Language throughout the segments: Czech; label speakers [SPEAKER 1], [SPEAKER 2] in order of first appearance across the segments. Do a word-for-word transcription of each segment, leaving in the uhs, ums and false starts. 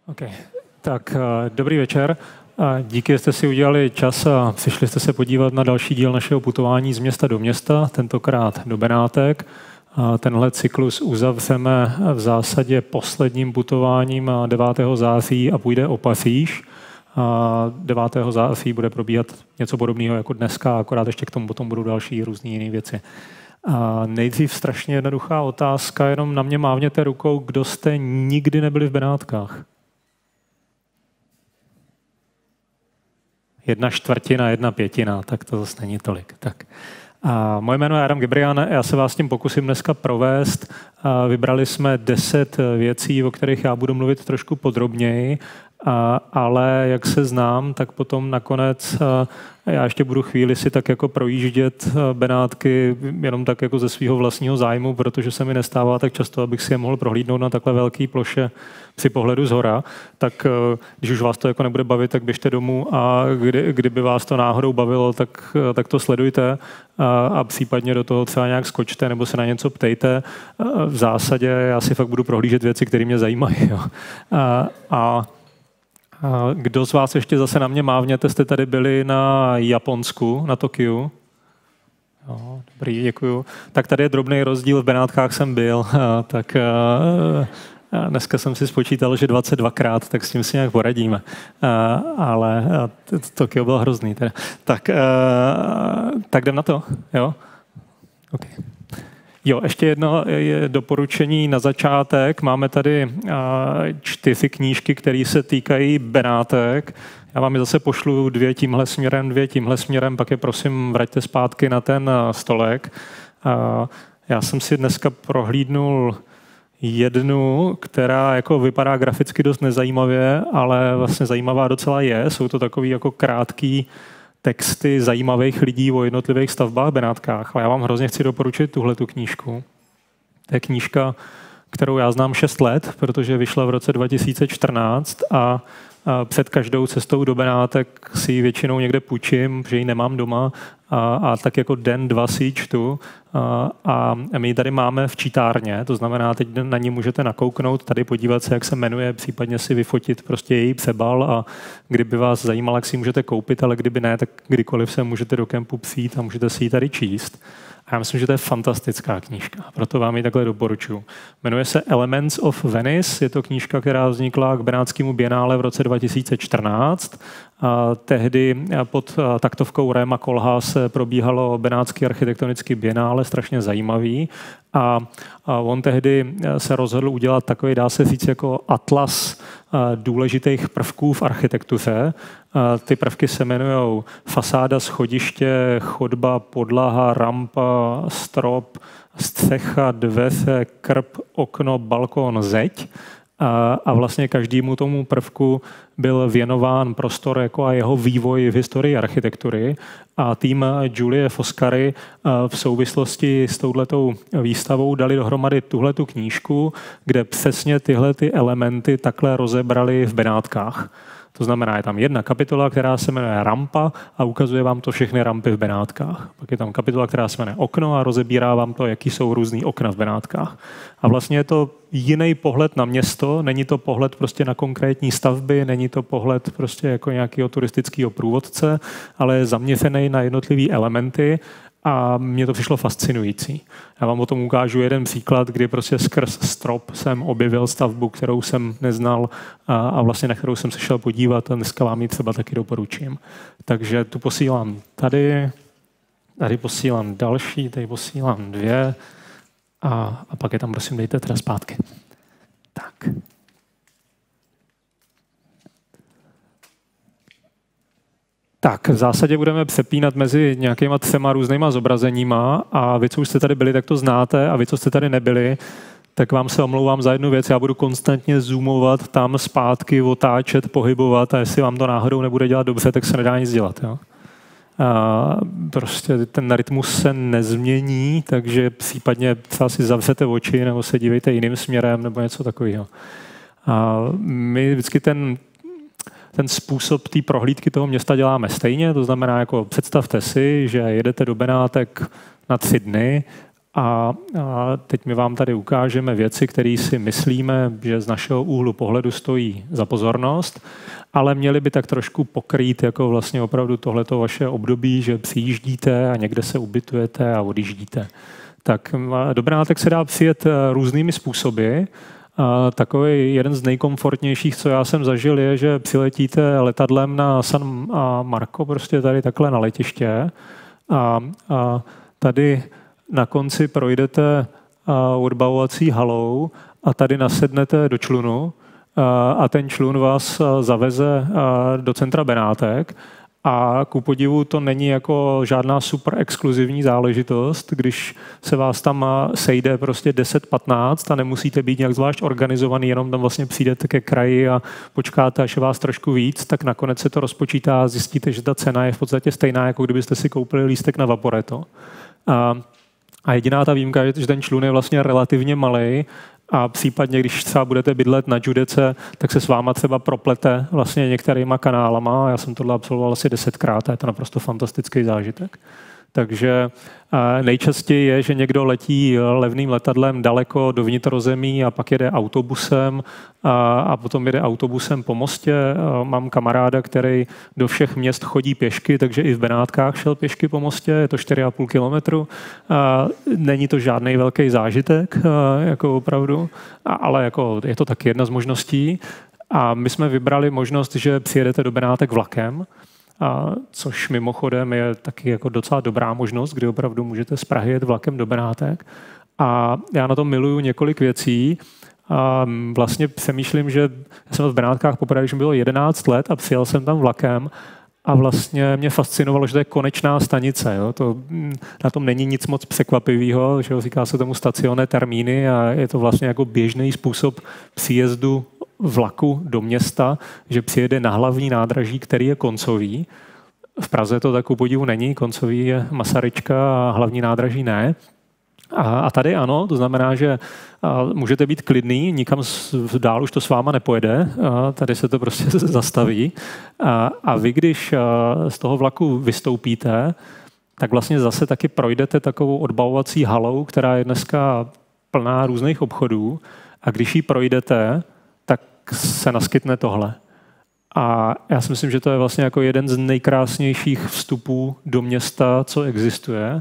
[SPEAKER 1] Okay. Tak dobrý večer. Díky, že jste si udělali čas a přišli jste se podívat na další díl našeho putování z města do města, tentokrát do Benátek. Tenhle cyklus uzavřeme v zásadě posledním putováním devátého září a půjde o Paříž. devátého září bude probíhat něco podobného jako dneska, akorát ještě k tomu potom budou další různé jiné věci. A nejdřív strašně jednoduchá otázka, jenom na mě mávněte rukou, kdo jste nikdy nebyli v Benátkách. Jedna čtvrtina, jedna pětina, tak to zase není tolik. Tak. A moje jméno je Adam Gebrian, já se vás tím pokusím dneska provést. A vybrali jsme deset věcí, o kterých já budu mluvit trošku podrobněji, a, ale jak se znám, tak potom nakonec já ještě budu chvíli si tak jako projíždět Benátky jenom tak jako ze svého vlastního zájmu, protože se mi nestává tak často, abych si je mohl prohlídnout na takhle velké ploše při pohledu zhora. Tak když už vás to jako nebude bavit, tak běžte domů a kdy, kdyby vás to náhodou bavilo, tak, tak to sledujte a, a případně do toho třeba nějak skočte nebo se na něco ptejte. V zásadě já si fakt budu prohlížet věci, které mě zajímají. Jo. A, a kdo z vás ještě zase na mě mávněte, jste tady byli na Japonsku, na Tokiu? Jo, dobrý, děkuju. Tak tady je drobný rozdíl, v Benátkách jsem byl, tak dneska jsem si spočítal, že dvacet dvakrát, tak s tím si nějak poradíme. Ale Tokio bylo hrozný. Teda. Tak, tak jdem na to, jo? Okay. Jo, ještě jedno je doporučení na začátek. Máme tady čtyři knížky, které se týkají Benátek. Já vám je zase pošlu dvě tímhle směrem, dvě tímhle směrem, pak je prosím vraťte zpátky na ten stolek. Já jsem si dneska prohlídnul jednu, která jako vypadá graficky dost nezajímavě, ale vlastně zajímavá docela je. Jsou to takový jako krátký texty zajímavých lidí o jednotlivých stavbách v Benátkách. Ale já vám hrozně chci doporučit tuhletu knížku. To je knížka, kterou já znám šest let, protože vyšla v roce dva tisíce čtrnáct a před každou cestou do Benátek si ji většinou někde půjčím, že ji nemám doma a, a tak jako den, dva si ji čtu. A, a my ji tady máme v čítárně, to znamená, teď na ní můžete nakouknout, tady podívat se, jak se jmenuje, případně si vyfotit prostě její přebal a kdyby vás zajímalo, jak si ji můžete koupit, ale kdyby ne, tak kdykoliv se můžete do kempu přijít a můžete si ji tady číst. A já myslím, že to je fantastická knížka, proto vám ji takhle doporučuji. Jmenuje se Elements of Venice, je to knížka, která vznikla k Benátskému bienále v roce dva tisíce čtrnáct. A tehdy pod taktovkou Réma Koolhaase probíhalo Benátský architektonický bienále, strašně zajímavý. A on tehdy se rozhodl udělat takový, dá se říct, jako atlas důležitých prvků v architektuře. Ty prvky se jmenují fasáda, schodiště, chodba, podlaha, rampa, strop, střecha, dveře, krb, okno, balkón, zeď. A vlastně každému tomu prvku byl věnován prostor jako a jeho vývoj v historii architektury. A tým Julie Foscari v souvislosti s touhletou výstavou dali dohromady tuhletu knížku, kde přesně tyhle ty elementy takhle rozebrali v Benátkách. To znamená, je tam jedna kapitola, která se jmenuje Rampa a ukazuje vám to všechny rampy v Benátkách. Pak je tam kapitola, která se jmenuje Okno a rozebírá vám to, jaký jsou různý okna v Benátkách. A vlastně je to jiný pohled na město, není to pohled prostě na konkrétní stavby, není to pohled prostě jako nějakého turistického průvodce, ale je zaměřený na jednotlivé elementy. A mně to přišlo fascinující. Já vám o tom ukážu jeden příklad, kdy prostě skrz strop jsem objevil stavbu, kterou jsem neznal a, a vlastně na kterou jsem se šel podívat a dneska vám ji třeba taky doporučím. Takže tu posílám tady, tady posílám další, tady posílám dvě a, a pak je tam prosím dejte teda zpátky. Tak. Tak, v zásadě budeme přepínat mezi nějakýma třema různýma zobrazeníma a vy, co už jste tady byli, tak to znáte a vy, co jste tady nebyli, tak vám se omlouvám za jednu věc. Já budu konstantně zoomovat tam zpátky, otáčet, pohybovat a jestli vám to náhodou nebude dělat dobře, tak se nedá nic dělat. Jo? A prostě ten rytmus se nezmění, takže případně třeba si zavřete oči nebo se dívejte jiným směrem nebo něco takového. A my vždycky ten Ten způsob té prohlídky toho města děláme stejně, to znamená, jako představte si, že jedete do Benátek na tři dny A, a teď my vám tady ukážeme věci, které si myslíme, že z našeho úhlu pohledu stojí za pozornost, ale měli by tak trošku pokrýt jako vlastně opravdu tohleto vaše období, že přijíždíte a někde se ubytujete a odjíždíte. Tak do Benátek se dá přijet různými způsoby. A takový jeden z nejkomfortnějších, co já jsem zažil, je, že přiletíte letadlem na San Marco, prostě tady takhle na letiště. A, a tady na konci projdete odbavovací halou a tady nasednete do člunu a ten člun vás zaveze do centra Benátek. A ku podivu to není jako žádná super exkluzivní záležitost, když se vás tam sejde prostě deset patnáct a nemusíte být nějak zvlášť organizovaný, jenom tam vlastně přijdete ke kraji a počkáte, až je vás trošku víc, tak nakonec se to rozpočítá a zjistíte, že ta cena je v podstatě stejná, jako kdybyste si koupili lístek na Vaporetto. A, a jediná ta výjimka je, že ten člun je vlastně relativně malej, a případně, když třeba budete bydlet na Giudece, tak se s váma třeba proplete vlastně některýma kanálama. Já jsem tohle absolvoval asi desetkrát a je to naprosto fantastický zážitek. Takže nejčastěji je, že někdo letí levným letadlem daleko do vnitrozemí a pak jede autobusem a, a potom jede autobusem po mostě. Mám kamaráda, který do všech měst chodí pěšky, takže i v Benátkách šel pěšky po mostě, je to čtyři a půl kilometru. Není to žádný velký zážitek, jako opravdu, ale jako je to taky jedna z možností. A my jsme vybrali možnost, že přijedete do Benátek vlakem, a což mimochodem je taky jako docela dobrá možnost, kdy opravdu můžete z Prahy jet vlakem do Benátek. A já na tom miluju několik věcí. A vlastně přemýšlím, že já jsem v Benátkách poprvé, když mi bylo jedenáct let a přijel jsem tam vlakem a vlastně mě fascinovalo, že to je konečná stanice. Jo. To, na tom není nic moc překvapivého, že jo, říká se tomu stacionné termíny a je to vlastně jako běžný způsob příjezdu vlaku do města, že přijede na hlavní nádraží, který je koncový. V Praze to tak ku podivu není, koncový je Masaryčka a hlavní nádraží ne. A, a tady ano, to znamená, že a, můžete být klidný, nikam dál už to s váma nepojede, a tady se to prostě zastaví. A, a vy, když a, z toho vlaku vystoupíte, tak vlastně zase taky projdete takovou odbavovací halou, která je dneska plná různých obchodů. A když ji projdete, tak se naskytne tohle. A já si myslím, že to je vlastně jako jeden z nejkrásnějších vstupů do města, co existuje.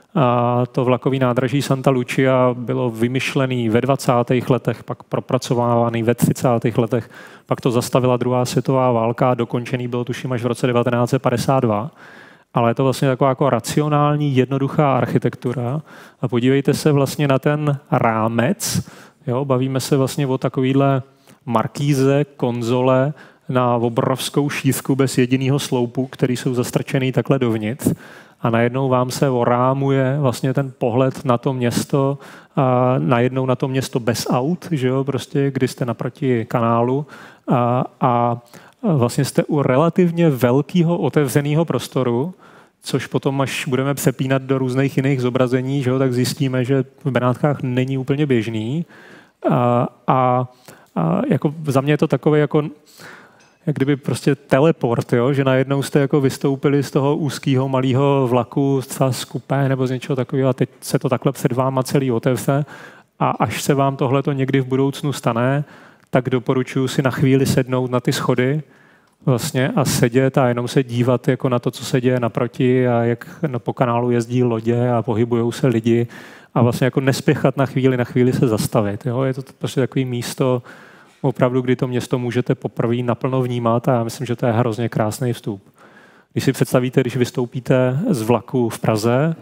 [SPEAKER 1] A to vlakový nádraží Santa Lucia bylo vymyšlené ve dvacátých letech, pak propracovávaný ve třicátých letech, pak to zastavila druhá světová válka a dokončený bylo tuším až v roce devatenáct set padesát dva. Ale je to vlastně taková jako racionální, jednoduchá architektura. A podívejte se vlastně na ten rámec. Jo, bavíme se vlastně o takovýhle markíze, konzole na obrovskou šířku bez jediného sloupu, který jsou zastrčený takhle dovnitř. A najednou vám se orámuje vlastně ten pohled na to město, a najednou na to město bez aut, že jo, prostě, kdy jste naproti kanálu a, a vlastně jste u relativně velkého otevřeného prostoru, což potom, až budeme přepínat do různých jiných zobrazení, že jo, tak zjistíme, že v Benátkách není úplně běžný. A, a, a jako za mě je to takové jako jak kdyby prostě teleport, jo? Že najednou jste jako vystoupili z toho úzkého malého vlaku, třeba z kupé nebo z něčeho takového a teď se to takhle před váma celý otevře a až se vám tohleto někdy v budoucnu stane, tak doporučuji si na chvíli sednout na ty schody vlastně a sedět a jenom se dívat jako na to, co se děje naproti a jak po kanálu jezdí lodě a pohybujou se lidi a vlastně jako nespěchat na chvíli, na chvíli se zastavit. Jo? Je to prostě takové místo, opravdu, kdy to město můžete poprvé naplno vnímat a já myslím, že to je hrozně krásný vstup. Když si představíte, když vystoupíte z vlaku v Praze,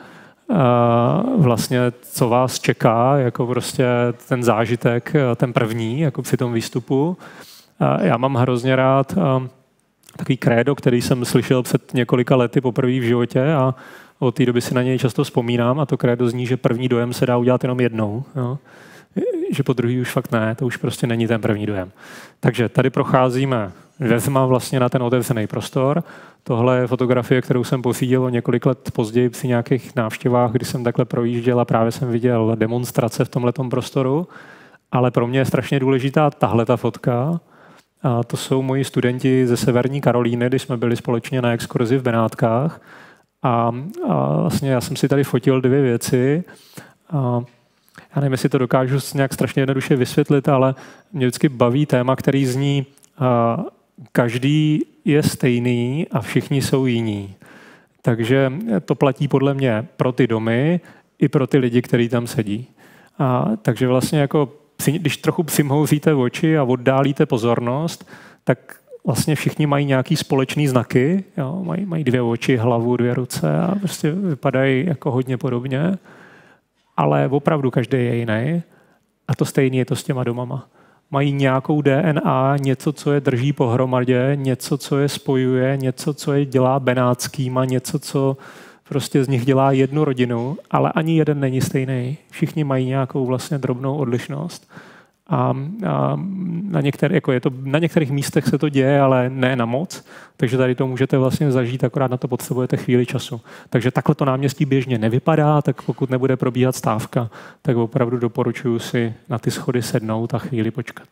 [SPEAKER 1] vlastně co vás čeká, jako prostě ten zážitek, ten první, jako při tom výstupu. Já mám hrozně rád takový krédo, který jsem slyšel před několika lety poprvé v životě a od té doby si na něj často vzpomínám a to krédo zní, že první dojem se dá udělat jenom jednou. Jo. Že po druhý už fakt ne, to už prostě není ten první dojem. Takže tady procházíme vezma vlastně na ten otevřený prostor. Tohle je fotografie, kterou jsem pořídil o několik let později při nějakých návštěvách, kdy jsem takhle projížděl a právě jsem viděl demonstrace v tomhletom prostoru. Ale pro mě je strašně důležitá tahle ta fotka. A to jsou moji studenti ze Severní Karolíny, když jsme byli společně na exkurzi v Benátkách. A, a vlastně já jsem si tady fotil dvě věci. A já nevím, jestli to dokážu nějak strašně jednoduše vysvětlit, ale mě vždycky baví téma, který zní, uh, každý je stejný a všichni jsou jiní. Takže to platí podle mě pro ty domy i pro ty lidi, kteří tam sedí. A, takže vlastně jako, když trochu přimhouříte oči a oddálíte pozornost, tak vlastně všichni mají nějaký společný znaky, jo? Mají, mají dvě oči, hlavu, dvě ruce a prostě vypadají jako hodně podobně, ale opravdu každý je jiný a to stejné je to s těma domama. Mají nějakou D N A, něco, co je drží pohromadě, něco, co je spojuje, něco, co je dělá benátskýma, něco, co prostě z nich dělá jednu rodinu, ale ani jeden není stejný. Všichni mají nějakou vlastně drobnou odlišnost. A, a na, některé, jako je to, na některých místech se to děje, ale ne na moc, takže tady to můžete vlastně zažít, akorát na to potřebujete chvíli času. Takže takhle to náměstí běžně nevypadá, tak pokud nebude probíhat stávka, tak opravdu doporučuji si na ty schody sednout a chvíli počkat.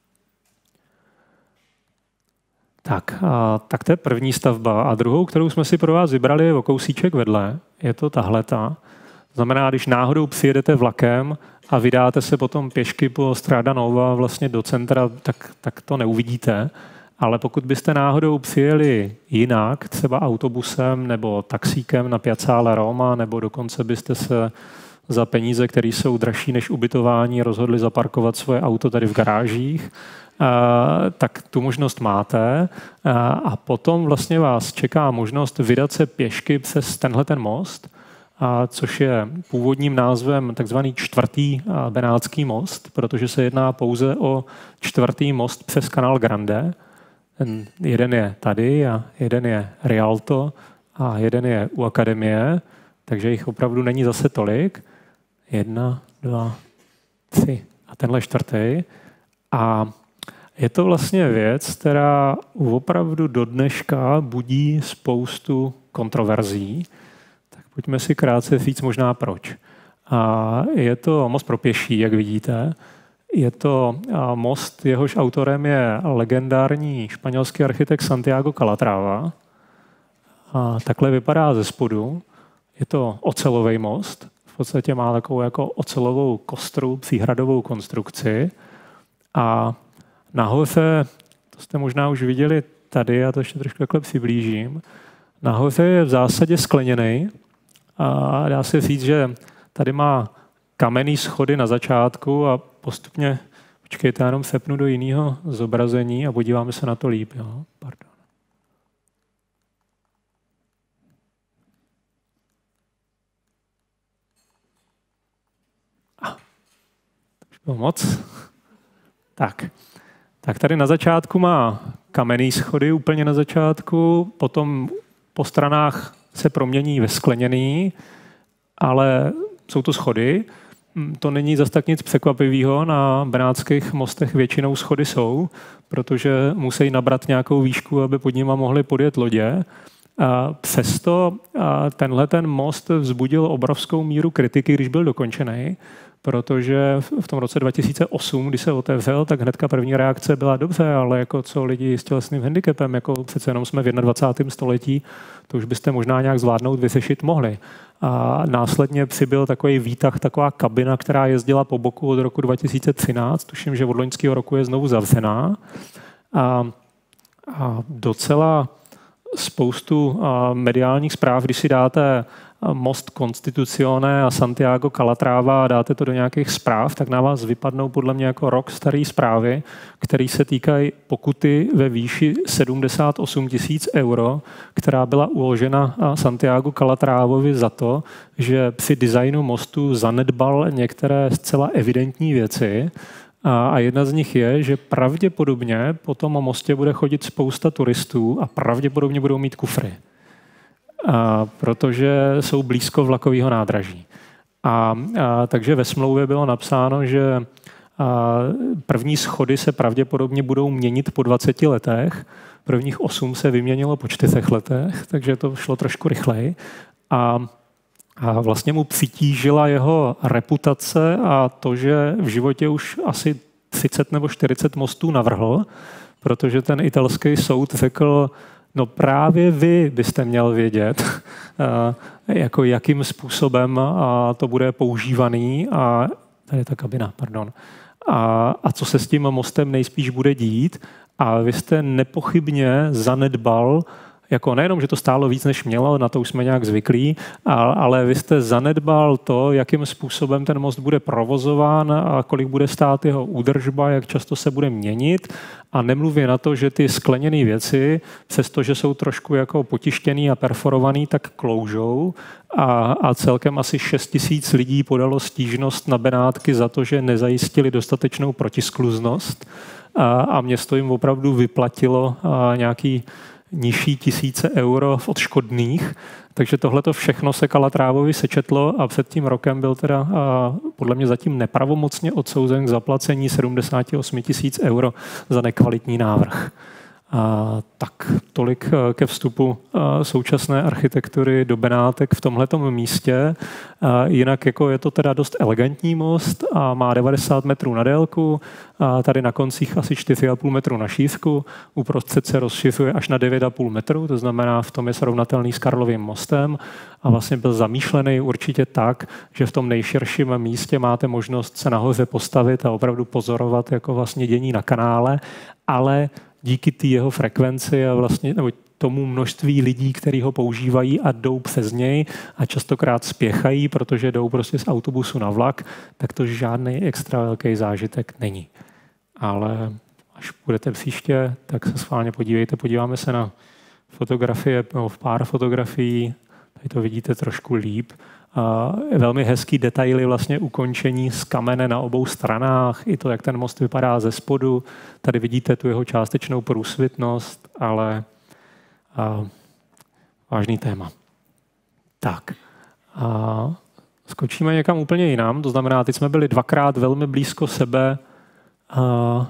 [SPEAKER 1] Tak, a, tak to je první stavba. A druhou, kterou jsme si pro vás vybrali, je o kousíček vedle. Je to tahleta. Znamená, když náhodou přijedete vlakem a vydáte se potom pěšky po Strada Nova vlastně do centra, tak, tak to neuvidíte. Ale pokud byste náhodou přijeli jinak, třeba autobusem nebo taxíkem na Piazzale Roma, nebo dokonce byste se za peníze, které jsou dražší než ubytování, rozhodli zaparkovat svoje auto tady v garážích, tak tu možnost máte. A potom vlastně vás čeká možnost vydat se pěšky přes tenhle ten most, a což je původním názvem takzvaný čtvrtý benátský most, protože se jedná pouze o čtvrtý most přes Canal Grande. Ten jeden je tady a jeden je Rialto a jeden je u Akademie, takže jich opravdu není zase tolik. Jedna, dva, tři a tenhle čtvrtý. A je to vlastně věc, která opravdu do dneška budí spoustu kontroverzí. Pojďme si krátce říct možná proč. A je to most pro pěší, jak vidíte. Je to most, jehož autorem je legendární španělský architekt Santiago Calatrava. A takhle vypadá ze spodu. Je to ocelový most. V podstatě má takovou jako ocelovou kostru, příhradovou konstrukci. A nahoře, to jste možná už viděli tady, já to ještě trošku takhle přiblížím, nahoře je v zásadě skleněný. A dá se říct, že tady má kamenný schody na začátku a postupně, počkejte, já jenom sepnu do jiného zobrazení a podíváme se na to líp. Jo? Pardon. Ah, to už bylo moc. Tak. tak tady na začátku má kamenný schody úplně na začátku, potom po stranách se promění ve skleněný, ale jsou to schody. To není zas tak nic překvapivého. Na benátských mostech většinou schody jsou, protože musí nabrat nějakou výšku, aby pod nima mohly podjet lodě. A přesto tenhle ten most vzbudil obrovskou míru kritiky, když byl dokončený, protože v tom roce dva tisíce osm, když se otevřel, tak hnedka první reakce byla dobře, ale jako co lidi s tělesným handicapem, jako přece jenom jsme v dvacátém prvním století, to už byste možná nějak zvládnout, vyřešit mohli. A následně přibyl takový výtah, taková kabina, která jezdila po boku od roku dva tisíce třináct, tuším, že od loňského roku je znovu zavřená. A, a docela spoustu a, mediálních zpráv, když si dáte most Constitucione a Santiago Calatrava a dáte to do nějakých zpráv, tak na vás vypadnou podle mě jako rok staré zprávy, které se týkají pokuty ve výši sedmdesát osm tisíc euro, která byla uložena Santiago Calatravovi za to, že při designu mostu zanedbal některé zcela evidentní věci. A jedna z nich je, že pravděpodobně po tom mostě bude chodit spousta turistů a pravděpodobně budou mít kufry. A protože jsou blízko vlakového nádraží. A, a takže ve smlouvě bylo napsáno, že a, první schody se pravděpodobně budou měnit po dvaceti letech, prvních osm se vyměnilo po čtyřech letech, takže to šlo trošku rychleji. A, a vlastně mu přitížila jeho reputace a to, že v životě už asi třicet nebo čtyřicet mostů navrhl, protože ten italský soud řekl, No právě vy byste měl vědět, jako jakým způsobem to bude používaný a tady je ta kabina, pardon. A, a co se s tím mostem nejspíš bude dít. A vy jste nepochybně zanedbal, jako nejenom, že to stálo víc, než mělo, na to už jsme nějak zvyklí, ale vy jste zanedbal to, jakým způsobem ten most bude provozován a kolik bude stát jeho údržba, jak často se bude měnit. A nemluvě na to, že ty skleněné věci, přestože jsou trošku jako potištěný a perforovaný, tak kloužou. A, a celkem asi šest tisíc lidí podalo stížnost na Benátky za to, že nezajistili dostatečnou protiskluznost. A, a město jim opravdu vyplatilo nějaký nižší tisíce euro v odškodných. Takže tohle to všechno se Kalatrávovi sečetlo a před tím rokem byl teda a, podle mě zatím nepravomocně odsouzen k zaplacení sedmdesát osm tisíc euro za nekvalitní návrh. A, tak tolik ke vstupu a, současné architektury do Benátek v tomhletom místě. A, jinak jako je to teda dost elegantní most a má devadesát metrů na délku, a tady na koncích asi čtyři a půl metru na šířku, uprostřed se rozšiřuje až na devět a půl metru, to znamená v tom je srovnatelný s Karlovým mostem a vlastně byl zamýšlený určitě tak, že v tom nejširším místě máte možnost se nahoře postavit a opravdu pozorovat jako vlastně dění na kanále, ale díky té jeho frekvenci a vlastně nebo tomu množství lidí, kteří ho používají a jdou přes něj a častokrát spěchají, protože jdou prostě z autobusu na vlak, tak to žádný extra velký zážitek není. Ale až budete příště, tak se schválně podívejte. Podíváme se na fotografie, no, v pár fotografií, tady to vidíte trošku líp. A velmi hezký detaily vlastně ukončení z kamene na obou stranách, i to, jak ten most vypadá ze spodu. Tady vidíte tu jeho částečnou průsvitnost, ale a, vážný téma. Tak. A skočíme někam úplně jinam, to znamená, teď jsme byli dvakrát velmi blízko sebe a,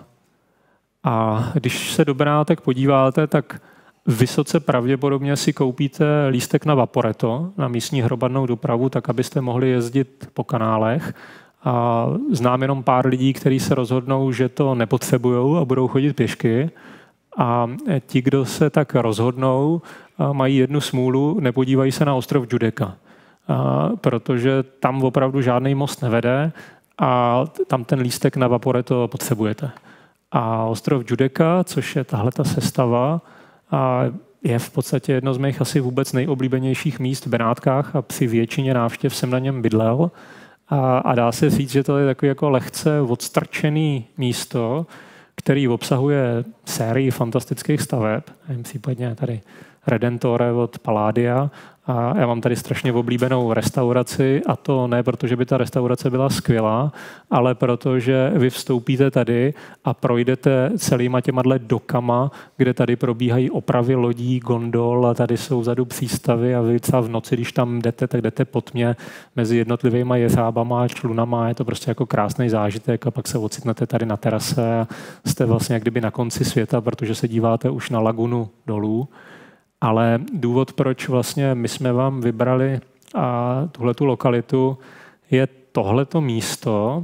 [SPEAKER 1] a když se do Benátek podíváte, tak vysoce pravděpodobně si koupíte lístek na Vaporetto, na místní hromadnou dopravu, tak abyste mohli jezdit po kanálech. A znám jenom pár lidí, kteří se rozhodnou, že to nepotřebujou a budou chodit pěšky. A ti, kdo se tak rozhodnou, mají jednu smůlu, nepodívají se na ostrov Giudecca, protože tam opravdu žádný most nevede a tam ten lístek na Vaporetto potřebujete. A ostrov Giudecca, což je tahle ta sestava, a je v podstatě jedno z mých asi vůbec nejoblíbenějších míst v Benátkách a při většině návštěv jsem na něm bydlel. A, a dá se říct, že to je takový jako lehce odstrčený místo, který obsahuje sérii fantastických staveb, případně tady Redentore od Palladia. A já mám tady strašně oblíbenou restauraci a to ne proto, že by ta restaurace byla skvělá, ale proto, že vy vstoupíte tady a projdete celýma těma dokama, kde tady probíhají opravy lodí, gondol a tady jsou vzadu přístavy a vy třeba v noci, když tam jdete, tak jdete po tmě mezi jednotlivýma jeřábama a člunama. Je to prostě jako krásný zážitek a pak se ocitnete tady na terase a jste vlastně jak kdyby na konci světa, protože se díváte už na lagunu dolů. Ale důvod, proč vlastně my jsme vám vybrali a tuhletu lokalitu, je tohleto místo,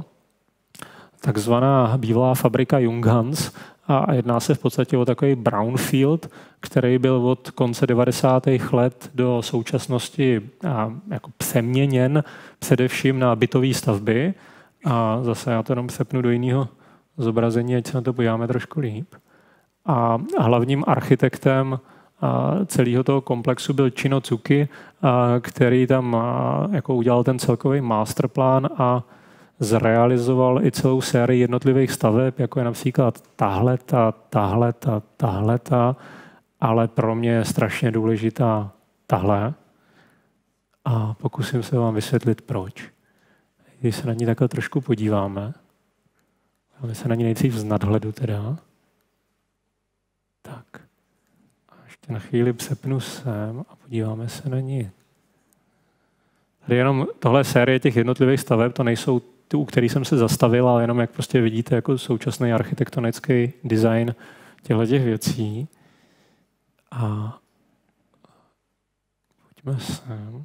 [SPEAKER 1] takzvaná bývalá fabrika Junghans, a jedná se v podstatě o takový brownfield, který byl od konce devadesátých let do současnosti a, jako přeměněn především na bytové stavby. A zase já to jenom přepnu do jiného zobrazení, ať se na to podíváme trošku líp. A hlavním architektem a celého toho komplexu byl Chino Tsuki, který tam jako udělal ten celkový masterplán a zrealizoval i celou sérii jednotlivých staveb, jako je například tahleta, tahleta, tahleta, ale pro mě je strašně důležitá tahle. A pokusím se vám vysvětlit, proč. Když se na ní takhle trošku podíváme, dáme se na ní nejdřív z nadhledu teda. Tak. Na chvíli přepnu sem a podíváme se na ní. Tady jenom tohle série těch jednotlivých staveb, to nejsou ty, u kterých jsem se zastavil, ale jenom jak prostě vidíte jako současný architektonický design těchto těch věcí. A pojďme sem.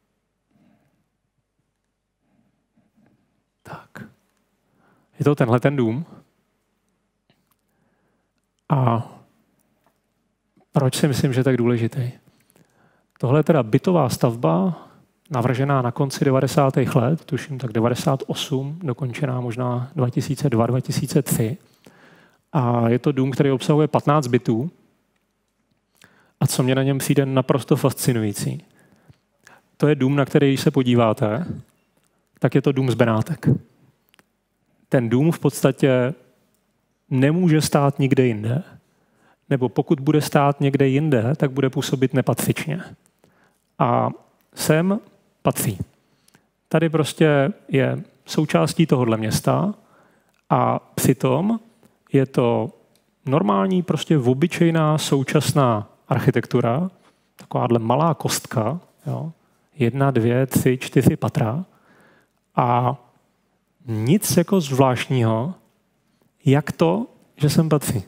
[SPEAKER 1] Tak. Je to tenhle ten dům. A Proč si myslím, že je tak důležitý? Tohle je teda bytová stavba, navržená na konci devadesátých let, tuším tak devadesát osm, dokončená možná dva tisíce dva dva tisíce tři. A je to dům, který obsahuje patnáct bytů. A co mě na něm přijde naprosto fascinující, to je dům, na který, když se podíváte, tak je to dům z Benátek. Ten dům v podstatě nemůže stát nikde jinde, nebo pokud bude stát někde jinde, tak bude působit nepatřičně. A sem patří. Tady prostě je součástí tohohle města a přitom je to normální, prostě obyčejná současná architektura, takováhle malá kostka, jo, jedna, dvě, tři, čtyři patra a nic jako zvláštního, jak to, že sem patří.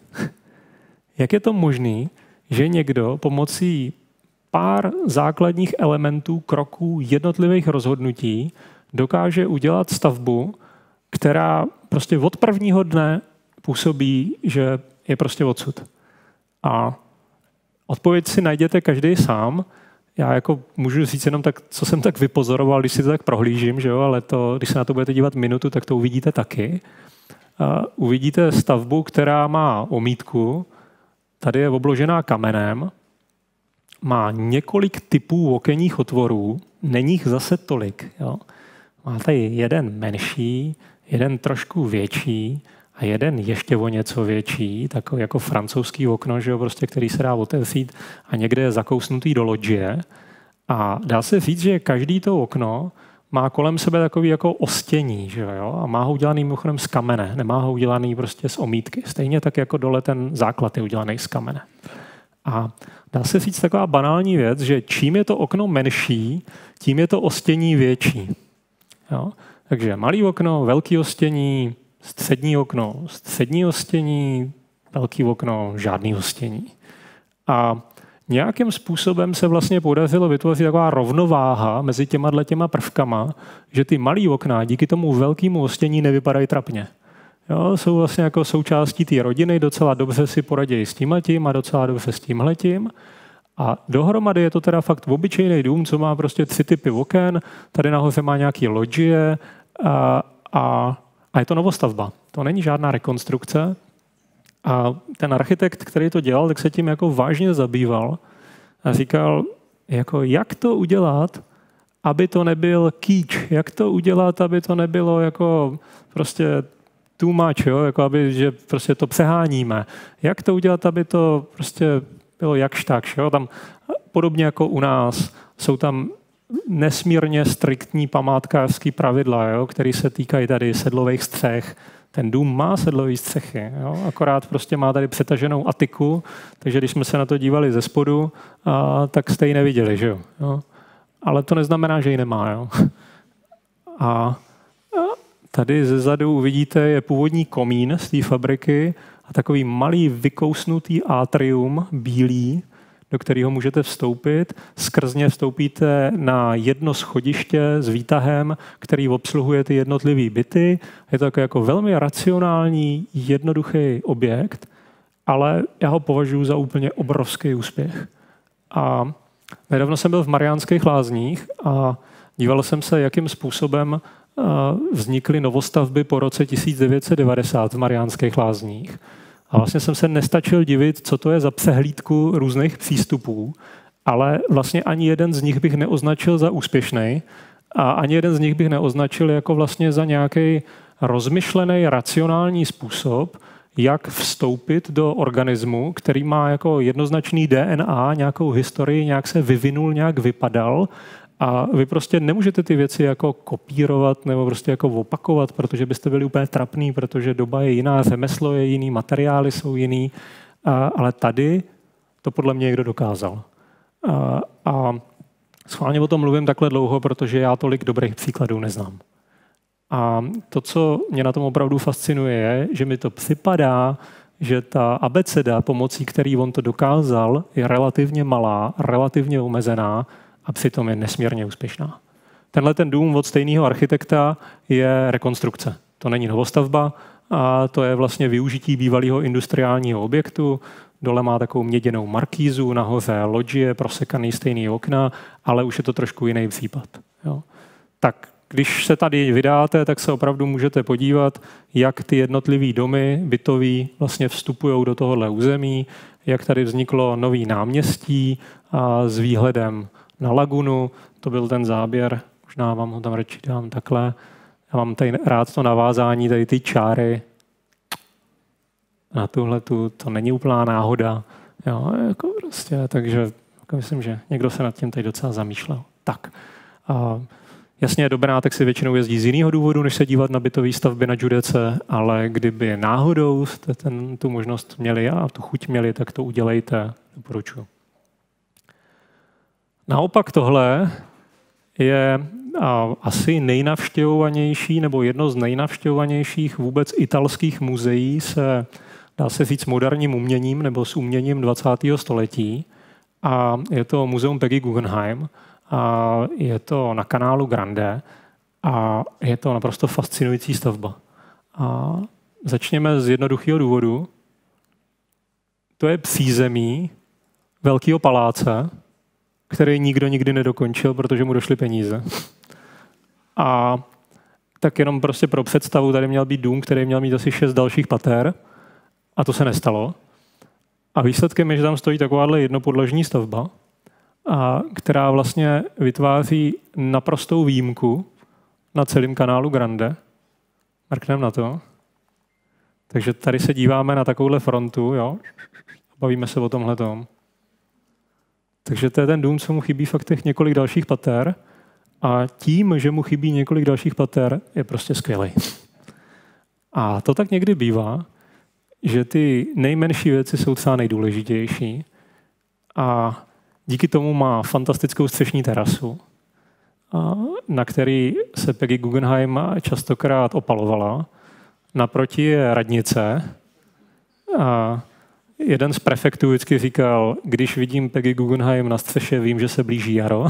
[SPEAKER 1] Jak je to možné, že někdo pomocí pár základních elementů, kroků, jednotlivých rozhodnutí dokáže udělat stavbu, která prostě od prvního dne působí, že je prostě odsud. A odpověď si najděte každý sám. Já jako můžu říct jenom tak, co jsem tak vypozoroval, když si to tak prohlížím, že jo? Ale to, když se na to budete dívat minutu, tak to uvidíte taky. A uvidíte stavbu, která má omítku, tady je obložená kamenem, má několik typů okenních otvorů, není jich zase tolik. Jo? Má tady jeden menší, jeden trošku větší a jeden ještě o něco větší, takový jako francouzský okno, že jo, prostě, který se dá otevřít a někde je zakousnutý do lodžie. A dá se říct, že každý to okno má kolem sebe takový jako ostění, že jo, a má ho udělaný mimochodem z kamene, nemá ho udělaný prostě z omítky. Stejně tak jako dole ten základ je udělaný z kamene. A dá se říct taková banální věc, že čím je to okno menší, tím je to ostění větší. Jo? Takže malý okno, velký ostění, střední okno, střední ostění, velký okno, žádný ostění. A nějakým způsobem se vlastně podařilo vytvořit taková rovnováha mezi těma těma prvkama, že ty malý okna díky tomu velkému ostění nevypadají trapně. Jo, jsou vlastně jako součástí té rodiny, docela dobře si poradí s tímhletím a docela dobře s tímhletím. A dohromady je to teda fakt obyčejný dům, co má prostě tři typy oken, tady nahoře má nějaký lodžie a, a, a je to novostavba. To není žádná rekonstrukce. A ten architekt, který to dělal, tak se tím jako vážně zabýval a říkal, jako jak to udělat, aby to nebyl kýč, jak to udělat, aby to nebylo jako prostě too much, jo? Jako aby, že prostě to přeháníme. Jak to udělat, aby to prostě bylo jakž takž. Jo? Tam, podobně jako u nás jsou tam nesmírně striktní památkářský pravidla, jo? Které se týkají tady sedlových střech. Ten dům má sedlový střechy, jo? Akorát prostě má tady přetaženou atiku, takže když jsme se na to dívali ze spodu, a, tak jste ji neviděli, že jo? Jo? Ale to neznamená, že ji nemá. Jo? A tady zezadu uvidíte, je původní komín z té fabriky a takový malý vykousnutý atrium bílý, do kterého můžete vstoupit. Skrz ně vstoupíte na jedno schodiště s výtahem, který obsluhuje ty jednotlivé byty. Je to takový jako velmi racionální, jednoduchý objekt, ale já ho považuji za úplně obrovský úspěch. A nedávno jsem byl v Mariánských Lázních a díval jsem se, jakým způsobem vznikly novostavby po roce tisíc devět set devadesát v Mariánských Lázních. A vlastně jsem se nestačil divit, co to je za přehlídku různých přístupů, ale vlastně ani jeden z nich bych neoznačil za úspěšný a ani jeden z nich bych neoznačil jako vlastně za nějaký rozmyšlený, racionální způsob, jak vstoupit do organismu, který má jako jednoznačný D N A, nějakou historii, nějak se vyvinul, nějak vypadal. A vy prostě nemůžete ty věci jako kopírovat nebo prostě jako opakovat, protože byste byli úplně trapný, protože doba je jiná, řemeslo je jiný, materiály jsou jiný, a, ale tady to podle mě někdo dokázal. A, a schválně o tom mluvím takhle dlouho, protože já tolik dobrých příkladů neznám. A to, co mě na tom opravdu fascinuje, je, že mi to připadá, že ta abeceda, pomocí který on to dokázal, je relativně malá, relativně omezená, a přitom je nesmírně úspěšná. Tenhle ten dům od stejného architekta je rekonstrukce. To není novostavba, a to je vlastně využití bývalého industriálního objektu. Dole má takovou měděnou markízu, nahoře lodžie, prosekaný stejný okna, ale už je to trošku jiný případ. Jo. Tak když se tady vydáte, tak se opravdu můžete podívat, jak ty jednotlivé domy bytový vlastně vstupují do tohohle území, jak tady vzniklo nový náměstí a s výhledem na lagunu. To byl ten záběr, možná vám ho tam radši dám takhle. Já mám tady rád to navázání, tady ty čáry na tuhle, tu, to není úplná náhoda. Jo, jako prostě, takže jako myslím, že někdo se nad tím tady docela zamýšlel. Tak, a jasně je dobrá, tak si většinou jezdí z jiného důvodu, než se dívat na bytové stavby na Giudece, ale kdyby náhodou jste ten, tu možnost měli a tu chuť měli, tak to udělejte, doporučuji. Naopak tohle je a, asi nejnavštěvovanější nebo jedno z nejnavštěvovanějších vůbec italských muzeí se, dá se říct, moderním uměním nebo s uměním dvacátého století. A je to muzeum Peggy Guggenheim. A je to na kanálu Grande a je to naprosto fascinující stavba. A začněme z jednoduchého důvodu. To je přízemí velkého paláce, který nikdo nikdy nedokončil, protože mu došly peníze. A tak jenom prostě pro představu, tady měl být dům, který měl mít asi šest dalších pater a to se nestalo. A výsledkem je, že tam stojí takováhle jednopodlažní stavba, a která vlastně vytváří naprostou výjimku na celém kanálu Grande. Mrkneme na to. Takže tady se díváme na takovouhle frontu, jo? Bavíme se o tomhletom. Takže to je ten dům, co mu chybí fakt těch několik dalších pater. A tím, že mu chybí několik dalších pater, je prostě skvělý. A to tak někdy bývá, že ty nejmenší věci jsou třeba nejdůležitější. A díky tomu má fantastickou střešní terasu, na který se Peggy Guggenheim častokrát opalovala. Naproti je radnice. A jeden z prefektů vždycky říkal, když vidím Peggy Guggenheim na střeše, vím, že se blíží jaro.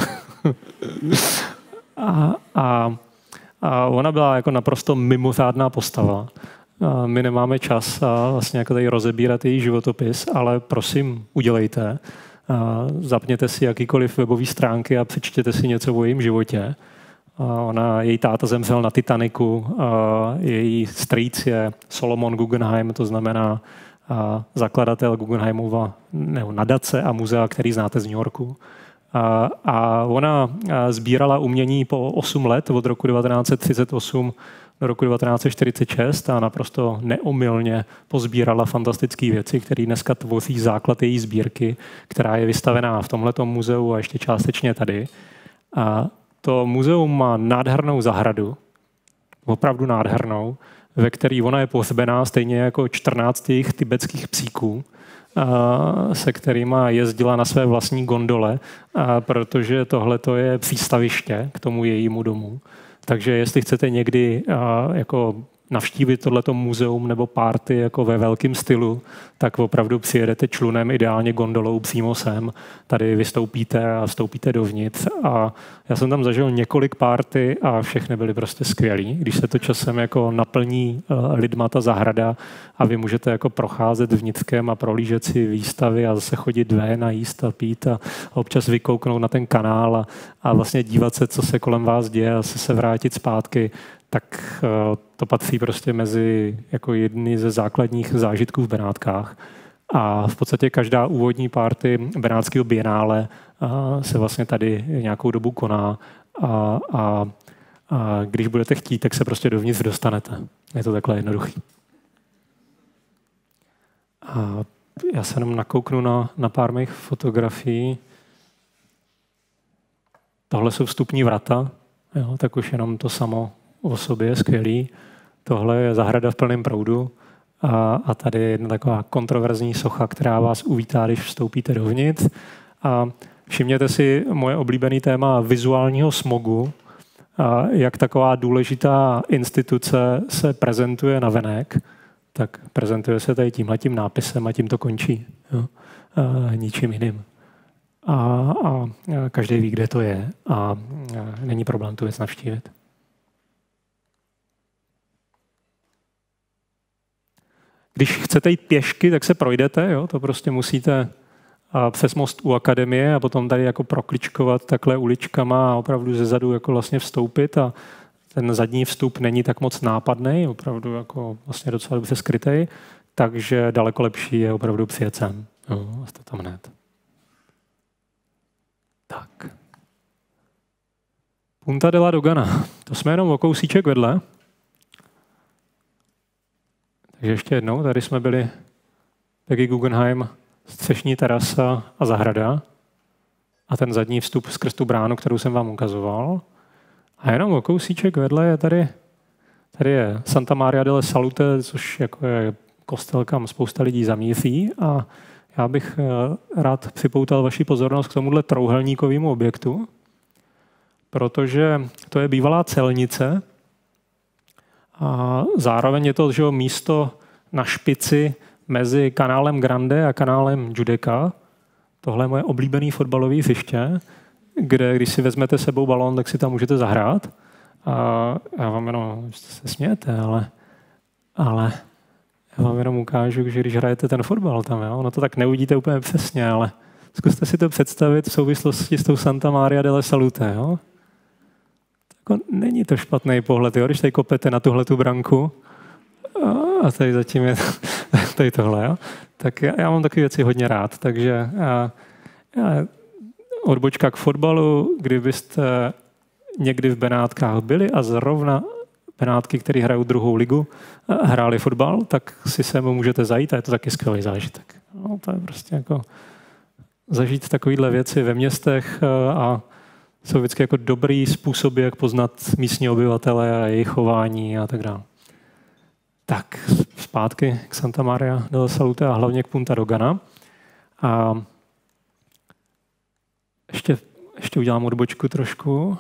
[SPEAKER 1] a, a, a ona byla jako naprosto mimořádná postava. A my nemáme čas a vlastně jako tady rozebírat její životopis, ale prosím, udělejte. Zapněte si jakýkoliv webové stránky a přečtěte si něco o jejím životě. Ona, její táta zemřel na Titaniku, její strýc je Solomon Guggenheim, to znamená zakladatel Guggenheimova nadace a muzea, který znáte z New Yorku. A ona sbírala umění po osm let, od roku devatenáct set třicet osm do roku devatenáct set čtyřicet šest a naprosto neomylně pozbírala fantastické věci, které dneska tvoří základ její sbírky, která je vystavená v tomhletom muzeu a ještě částečně tady. A to muzeum má nádhernou zahradu, opravdu nádhernou, ve které ona je pohřbená stejně jako čtrnáct jejich tibetských psíků, se kterými jezdila na své vlastní gondole, protože tohle je přístaviště k tomu jejímu domu. Takže jestli chcete někdy jako navštívit tohleto muzeum nebo party jako ve velkém stylu, tak opravdu přijedete člunem, ideálně gondolou přímo sem. Tady vystoupíte a vstoupíte dovnitř. A já jsem tam zažil několik party a všechny byly prostě skvělý. Když se to časem jako naplní lidma ta zahrada a vy můžete jako procházet vnitřkem a prolížet si výstavy a zase chodit ven a jíst a pít a občas vykouknout na ten kanál a, a vlastně dívat se, co se kolem vás děje a zase se vrátit zpátky, tak to patří prostě mezi jako jedny ze základních zážitků v Benátkách. A v podstatě každá úvodní party Benátského bienále se vlastně tady nějakou dobu koná a, a, a když budete chtít, tak se prostě dovnitř dostanete. Je to takhle jednoduchý. A já se jenom nakouknu na, na pár mých fotografií. Tohle jsou vstupní vrata, jo, tak už jenom to samo o sobě je skvělý. Tohle je zahrada v plném proudu a, a tady je jedna taková kontroverzní socha, která vás uvítá, když vstoupíte dovnitř. A všimněte si moje oblíbené téma vizuálního smogu, a jak taková důležitá instituce se prezentuje navenek, tak prezentuje se tady tímhletím nápisem a tím to končí. Jo? A ničím jiným. A, a každý ví, kde to je a a není problém tu věc navštívit. Když chcete jít pěšky, tak se projdete, jo? To prostě musíte přes most u akademie a potom tady jako prokličkovat takhle uličkama a opravdu ze zadu jako vlastně vstoupit a ten zadní vstup není tak moc nápadný, opravdu jako vlastně docela dobře skrytej, takže daleko lepší je opravdu přijet sem. Jo, a jste tam hned. Tak. Punta de la Dogana. To jsme jenom o kousíček vedle. Takže ještě jednou, tady jsme byli Peggy Guggenheim, střešní terasa a zahrada a ten zadní vstup skrz tu bránu, kterou jsem vám ukazoval. A jenom o kousíček vedle je tady, tady je Santa Maria delle Salute, což jako je kostel, kam spousta lidí zamíří a já bych rád připoutal vaši pozornost k tomuhle trouhelníkovému objektu, protože to je bývalá celnice a zároveň je to, že místo na špici mezi kanálem Grande a kanálem Giudecca. Tohle je moje oblíbené fotbalové hřiště, kde když si vezmete sebou balón, tak si tam můžete zahrát. A já vám jenom, se smějete, ale, ale já vám jenom ukážu, že když hrajete ten fotbal tam, jo, no to tak neuvidíte úplně přesně, ale zkuste si to představit v souvislosti s tou Santa Maria delle Salute. Jo. Jako není to špatný pohled, jo, když tady kopete na tuhletu branku a tady zatím je tady tohle, jo. Tak já, já mám takové věci hodně rád, takže já, já, odbočka k fotbalu, kdybyste někdy v Benátkách byli a zrovna Benátky, které hrajou druhou ligu, hráli fotbal, tak si sem můžete zajít a je to taky skvělý zážitek. No, to je prostě jako zažít takovéhle věci ve městech a jsou vždycky jako dobrý způsoby, jak poznat místní obyvatele a jejich chování a tak dále. Tak, zpátky k Santa Maria delle Salute a hlavně k Punta Dogana. A ještě, ještě udělám odbočku trošku.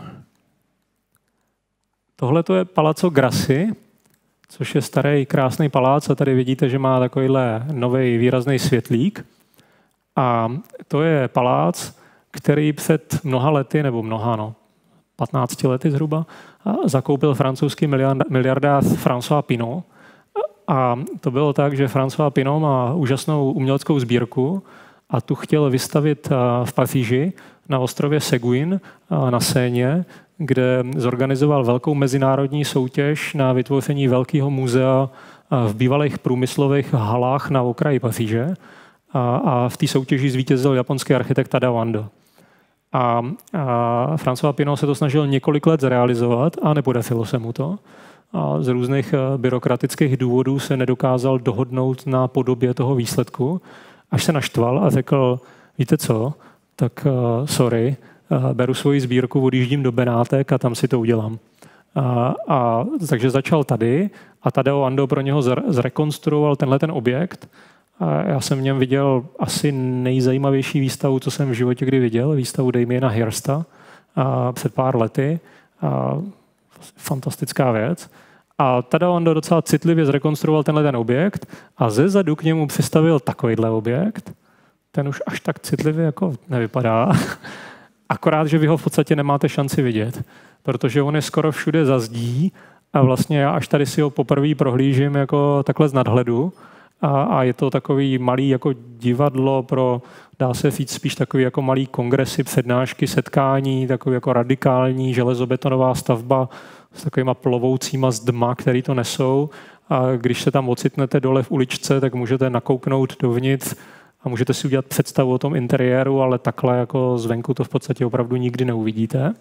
[SPEAKER 1] Tohle to je Palazzo Grassi, což je starý krásný palác a tady vidíte, že má takovýhle nový výrazný světlík. A to je palác, který před mnoha lety, nebo mnoha, no, patnácti lety zhruba, zakoupil francouzský miliardář François Pinault. A to bylo tak, že François Pinault má úžasnou uměleckou sbírku a tu chtěl vystavit v Paříži na ostrově Seguin na Séně, kde zorganizoval velkou mezinárodní soutěž na vytvoření velkého muzea v bývalých průmyslových halách na okraji Paříže. A, a v té soutěži zvítězil japonský architekt Tadao Ando. A, a François Pinault se to snažil několik let zrealizovat a nepodařilo se mu to. A z různých byrokratických důvodů se nedokázal dohodnout na podobě toho výsledku, až se naštval a řekl, víte co, tak uh, sorry, uh, beru svoji sbírku, odjíždím do Benátek a tam si to udělám. A, a takže začal tady a Tadao Ando pro něho zrekonstruoval tenhle ten objekt. A já jsem v něm viděl asi nejzajímavější výstavu, co jsem v životě kdy viděl, výstavu Damiena Hirsta a před pár lety. A fantastická věc. A Tadao Ando docela citlivě zrekonstruoval tenhle ten objekt a ze zadu k němu přistavil takovýhle objekt. Ten už až tak citlivě jako nevypadá. Akorát, že vy ho v podstatě nemáte šanci vidět, protože on je skoro všude za zdí a vlastně já až tady si ho poprvé prohlížím jako takhle z nadhledu a, a je to takový malý jako divadlo pro, dá se říct, spíš takový jako malý kongresy, přednášky, setkání, takový jako radikální železobetonová stavba s takovýma plovoucíma zdma, který to nesou. A když se tam ocitnete dole v uličce, tak můžete nakouknout dovnitř a můžete si udělat představu o tom interiéru, ale takhle jako zvenku to v podstatě opravdu nikdy neuvidíte.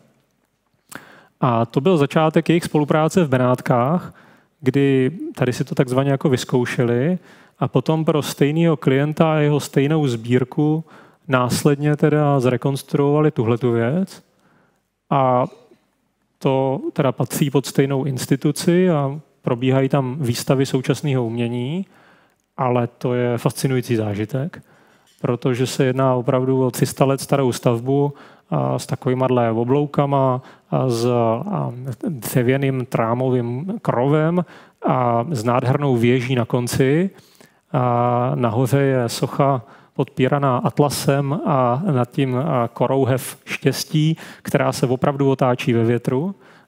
[SPEAKER 1] A to byl začátek jejich spolupráce v Benátkách, kdy tady si to takzvaně jako vyzkoušeli a potom pro stejného klienta a jeho stejnou sbírku následně teda zrekonstruovali tuhletu věc a to teda patří pod stejnou instituci a probíhají tam výstavy současného umění, ale to je fascinující zážitek, protože se jedná opravdu o tři sta let starou stavbu a s takovýma obloukama a s a dřevěným trámovým krovem a s nádhernou věží na konci. A nahoře je socha podpíraná atlasem a nad tím korouhev štěstí, která se opravdu otáčí ve větru.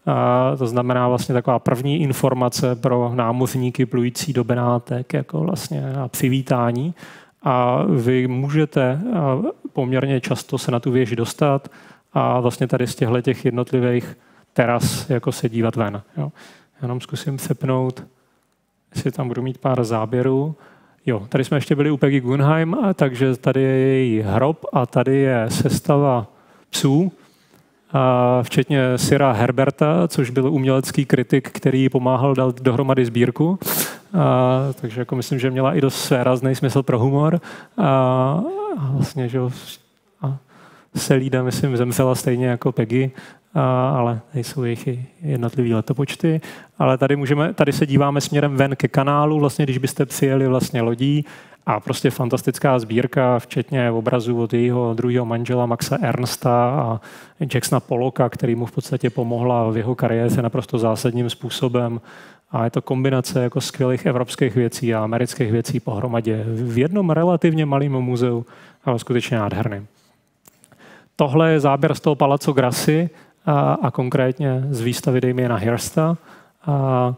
[SPEAKER 1] A to znamená vlastně taková první informace pro námořníky plující do Benátek, jako vlastně na přivítání. A vy můžete poměrně často se na tu věž dostat a vlastně tady z těchto těch jednotlivých teras jako se dívat ven. Jo. Jenom zkusím přepnout, jestli tam budu mít pár záběrů. Jo, tady jsme ještě byli u Peggy Guggenheim, takže tady je její hrob a tady je sestava psů, a včetně Sira Herberta, což byl umělecký kritik, který pomáhal dát dohromady sbírku. A, takže jako myslím, že měla i dost svérázný smysl pro humor. A, a vlastně, že a Selída, myslím, zemřela stejně jako Peggy, a, ale tady jsou jejich jednotlivý letopočty. Ale tady, můžeme, tady se díváme směrem ven ke kanálu, vlastně, když byste přijeli vlastně lodí. A prostě fantastická sbírka, včetně obrazů od jejího druhého manžela Maxa Ernsta a Jacksona Pollocka, který mu v podstatě pomohla v jeho kariéře naprosto zásadním způsobem. A je to kombinace jako skvělých evropských věcí a amerických věcí pohromadě v jednom relativně malém muzeu, ale skutečně nádherným. Tohle je záběr z toho Palazzo Grassi a, a konkrétně z výstavy Damiena Hirsta. A,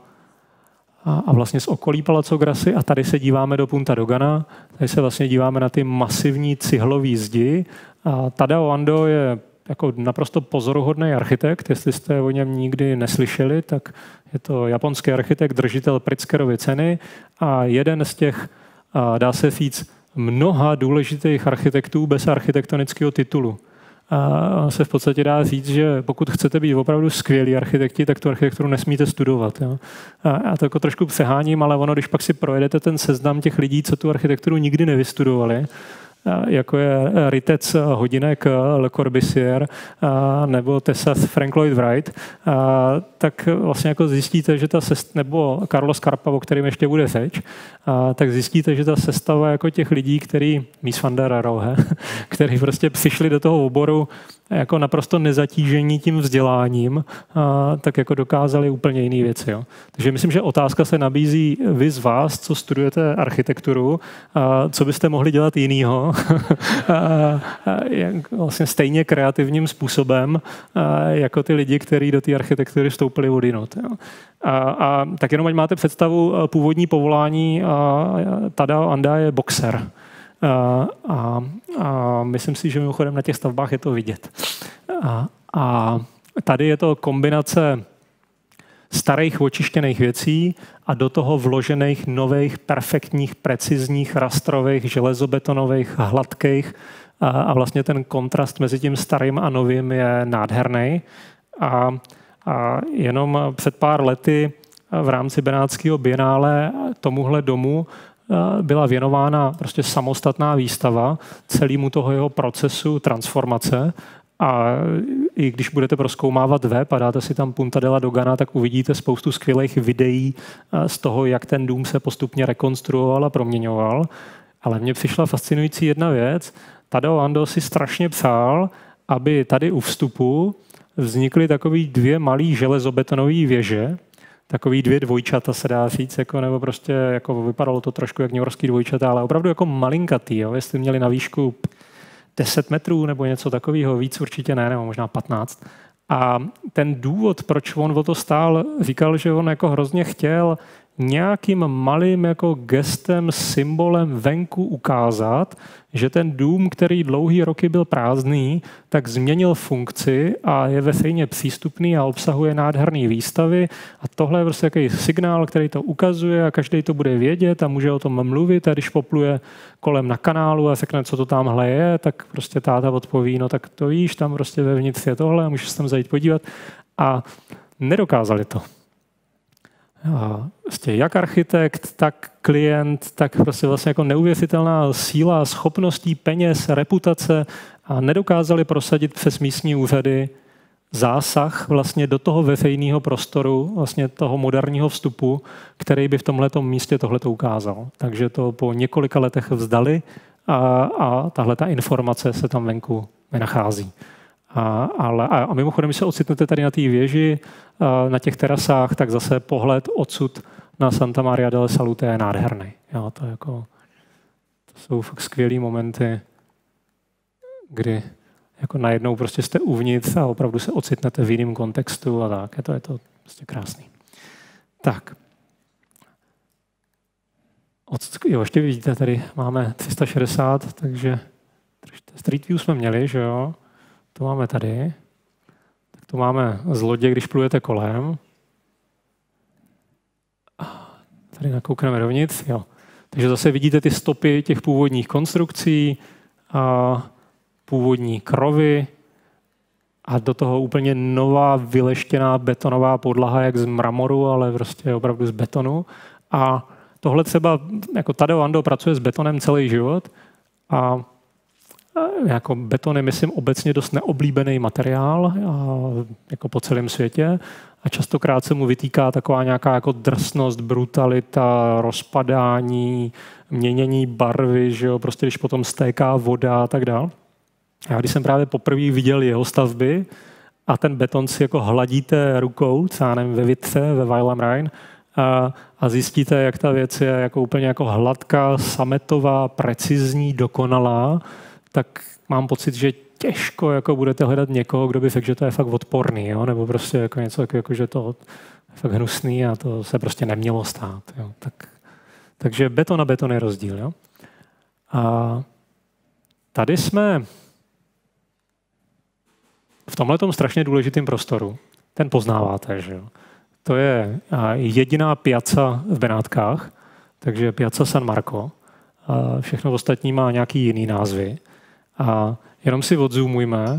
[SPEAKER 1] a vlastně z okolí Palazzo Grassi a tady se díváme do Punta Dogana, tady se vlastně díváme na ty masivní cihlové zdi. A Tadao Ando je jako naprosto pozoruhodný architekt, jestli jste o něm nikdy neslyšeli, tak je to japonský architekt, držitel Pritzkerovy ceny a jeden z těch, dá se říct, mnoha důležitých architektů bez architektonického titulu. A se v podstatě dá říct, že pokud chcete být opravdu skvělí architekti, tak tu architekturu nesmíte studovat. Jo. A já to jako trošku přeháním, ale ono, když pak si projedete ten seznam těch lidí, co tu architekturu nikdy nevystudovali, jako je Ritec Hodinek Le Corbusier nebo Tessa Frank Lloyd Wright, tak vlastně jako zjistíte, že ta sestava, nebo Carlos Scarpa, o kterém ještě bude řeč, tak zjistíte, že ta sestava jako těch lidí, který, Mies van der Rohe, který prostě přišli do toho oboru jako naprosto nezatížení tím vzděláním, a tak jako dokázali úplně jiné věci. Jo. Takže myslím, že otázka se nabízí vy z vás, co studujete architekturu, a co byste mohli dělat jinýho, a, a, vlastně stejně kreativním způsobem, a, jako ty lidi, kteří do té architektury vstoupili odinut. Jo. A, a tak jenom ať máte představu původní povolání, a Tadao Anda je boxer. A, a, a myslím si, že mimochodem na těch stavbách je to vidět. A, a tady je to kombinace starých očištěných věcí a do toho vložených nových, perfektních, precizních, rastrových, železobetonových, hladkých. A, a vlastně ten kontrast mezi tím starým a novým je nádherný. A, a jenom před pár lety v rámci Benátského bienále tomuhle domu byla věnována prostě samostatná výstava celému toho jeho procesu transformace. A i když budete prozkoumávat web a dáte si tam Punta della Dogana, tak uvidíte spoustu skvělých videí z toho, jak ten dům se postupně rekonstruoval a proměňoval. Ale mně přišla fascinující jedna věc. Tadao Ando si strašně přál, aby tady u vstupu vznikly takový dvě malý železobetonové věže, takový dvě dvojčata se dá říct, jako, nebo prostě jako vypadalo to trošku jak newyorský dvojčata, ale opravdu jako malinkatý, jo? Jestli měli na výšku deset metrů nebo něco takového, víc určitě ne, nebo možná patnáct. A ten důvod, proč on o to stál, říkal, že on jako hrozně chtěl nějakým malým jako gestem, symbolem venku ukázat, že ten dům, který dlouhý roky byl prázdný, tak změnil funkci a je veřejně přístupný a obsahuje nádherné výstavy. A tohle je prostě takový signál, který to ukazuje a každý to bude vědět a může o tom mluvit. A když popluje kolem na kanálu a řekne, co to tamhle je, tak prostě táta odpoví, no tak to víš, tam prostě vevnitř je tohle a můžeš se tam zajít podívat. A nedokázali to. A prostě jak architekt, tak klient, tak prostě vlastně jako neuvěřitelná síla, schopností, peněz, reputace a nedokázali prosadit přes místní úřady zásah vlastně do toho veřejného prostoru, vlastně toho moderního vstupu, který by v tomhletom místě tohleto ukázal. Takže to po několika letech vzdali a, a tahle ta informace se tam venku nenachází. A, ale, a mimochodem, když se ocitnete tady na té věži, na těch terasách, tak zase pohled odsud na Santa Maria delle Salute je nádherný. Jo, to, jako, to jsou fakt skvělý momenty, kdy jako najednou prostě jste uvnitř a opravdu se ocitnete v jiném kontextu a tak. Je to, je to prostě krásný. Tak. Od, jo, ještě vidíte, tady máme tři sta šedesát, takže Street View jsme měli, že jo? To máme tady. Tak to máme z lodě, když plujete kolem. Tady nakoukneme dovnitř, jo. Takže zase vidíte ty stopy těch původních konstrukcí, a původní krovy a do toho úplně nová vyleštěná betonová podlaha, jak z mramoru, ale prostě opravdu z betonu. A tohle třeba, jako Tadeo Ando pracuje s betonem celý život a jako beton je, myslím, obecně dost neoblíbený materiál jako po celém světě a častokrát se mu vytýká taková nějaká jako drsnost, brutalita, rozpadání, měnění barvy, že jo, prostě když potom stéká voda a tak dále. Já když jsem právě poprvé viděl jeho stavby a ten beton si jako hladíte rukou, třeba nevím, ve Vitře, ve Weil am Rhein, a, a zjistíte, jak ta věc je jako úplně jako hladká, sametová, precizní, dokonalá, tak mám pocit, že těžko jako budete hledat někoho, kdo by řekl, že to je fakt odporný, jo? Nebo prostě jako něco, jako, že to je fakt hnusný a to se prostě nemělo stát. Jo? Tak, takže beton a beton je rozdíl. Jo? A tady jsme v tomhletom strašně důležitém prostoru. Ten poznáváte, že jo? To je jediná piazza v Benátkách, takže Piazza San Marco. A všechno ostatní má nějaký jiný názvy. A jenom si odzoomujme,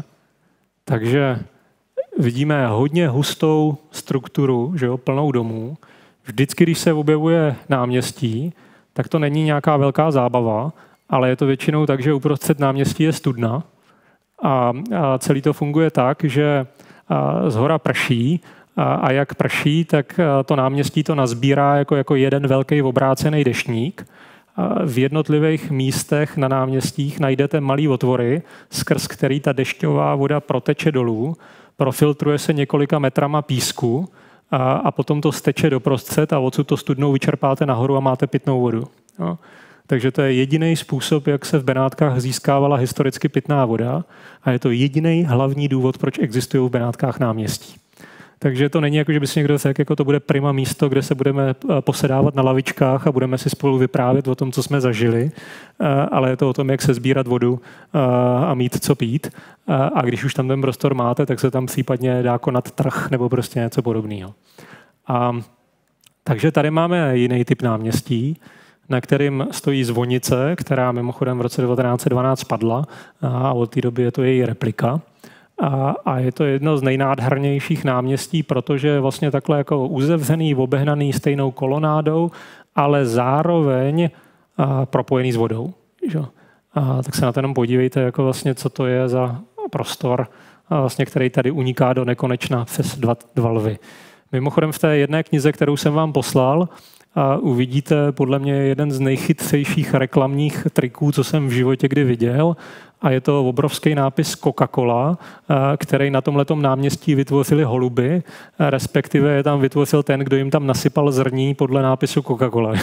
[SPEAKER 1] takže vidíme hodně hustou strukturu, že jo, plnou domů. Vždycky, když se objevuje náměstí, tak to není nějaká velká zábava, ale je to většinou tak, že uprostřed náměstí je studna a, a celý to funguje tak, že zhora prší a, a jak prší, tak to náměstí to nazbírá jako, jako jeden velký obrácený deštník. V jednotlivých místech na náměstích najdete malý otvory, skrz který ta dešťová voda proteče dolů, profiltruje se několika metrama písku a, a potom to steče doprostřed a odsud to studnou vyčerpáte nahoru a máte pitnou vodu. No. Takže to je jediný způsob, jak se v Benátkách získávala historicky pitná voda a je to jediný hlavní důvod, proč existují v Benátkách náměstí. Takže to není jako, že by si někdo řekl, jako to bude prima místo, kde se budeme posedávat na lavičkách a budeme si spolu vyprávět o tom, co jsme zažili, ale je to o tom, jak se sbírat vodu a mít co pít. A když už tam ten prostor máte, tak se tam případně dá konat trh nebo prostě něco podobného. A takže tady máme jiný typ náměstí, na kterým stojí zvonice, která mimochodem v roce devatenáct set dvanáct padla a od té doby je to její replika. A, a je to jedno z nejnádhernějších náměstí, protože je vlastně takhle jako uzavřený, obehnaný stejnou kolonádou, ale zároveň a, propojený s vodou. Že? A, tak se na to jenom podívejte, jako vlastně, co to je za prostor, a vlastně, který tady uniká do nekonečna přes dva, dva lvy. Mimochodem v té jedné knize, kterou jsem vám poslal, a uvidíte podle mě jeden z nejchytřejších reklamních triků, co jsem v životě kdy viděl. A je to obrovský nápis Coca-Cola, který na tomhletom náměstí vytvořili holuby, respektive je tam vytvořil ten, kdo jim tam nasypal zrní podle nápisu Coca-Cola.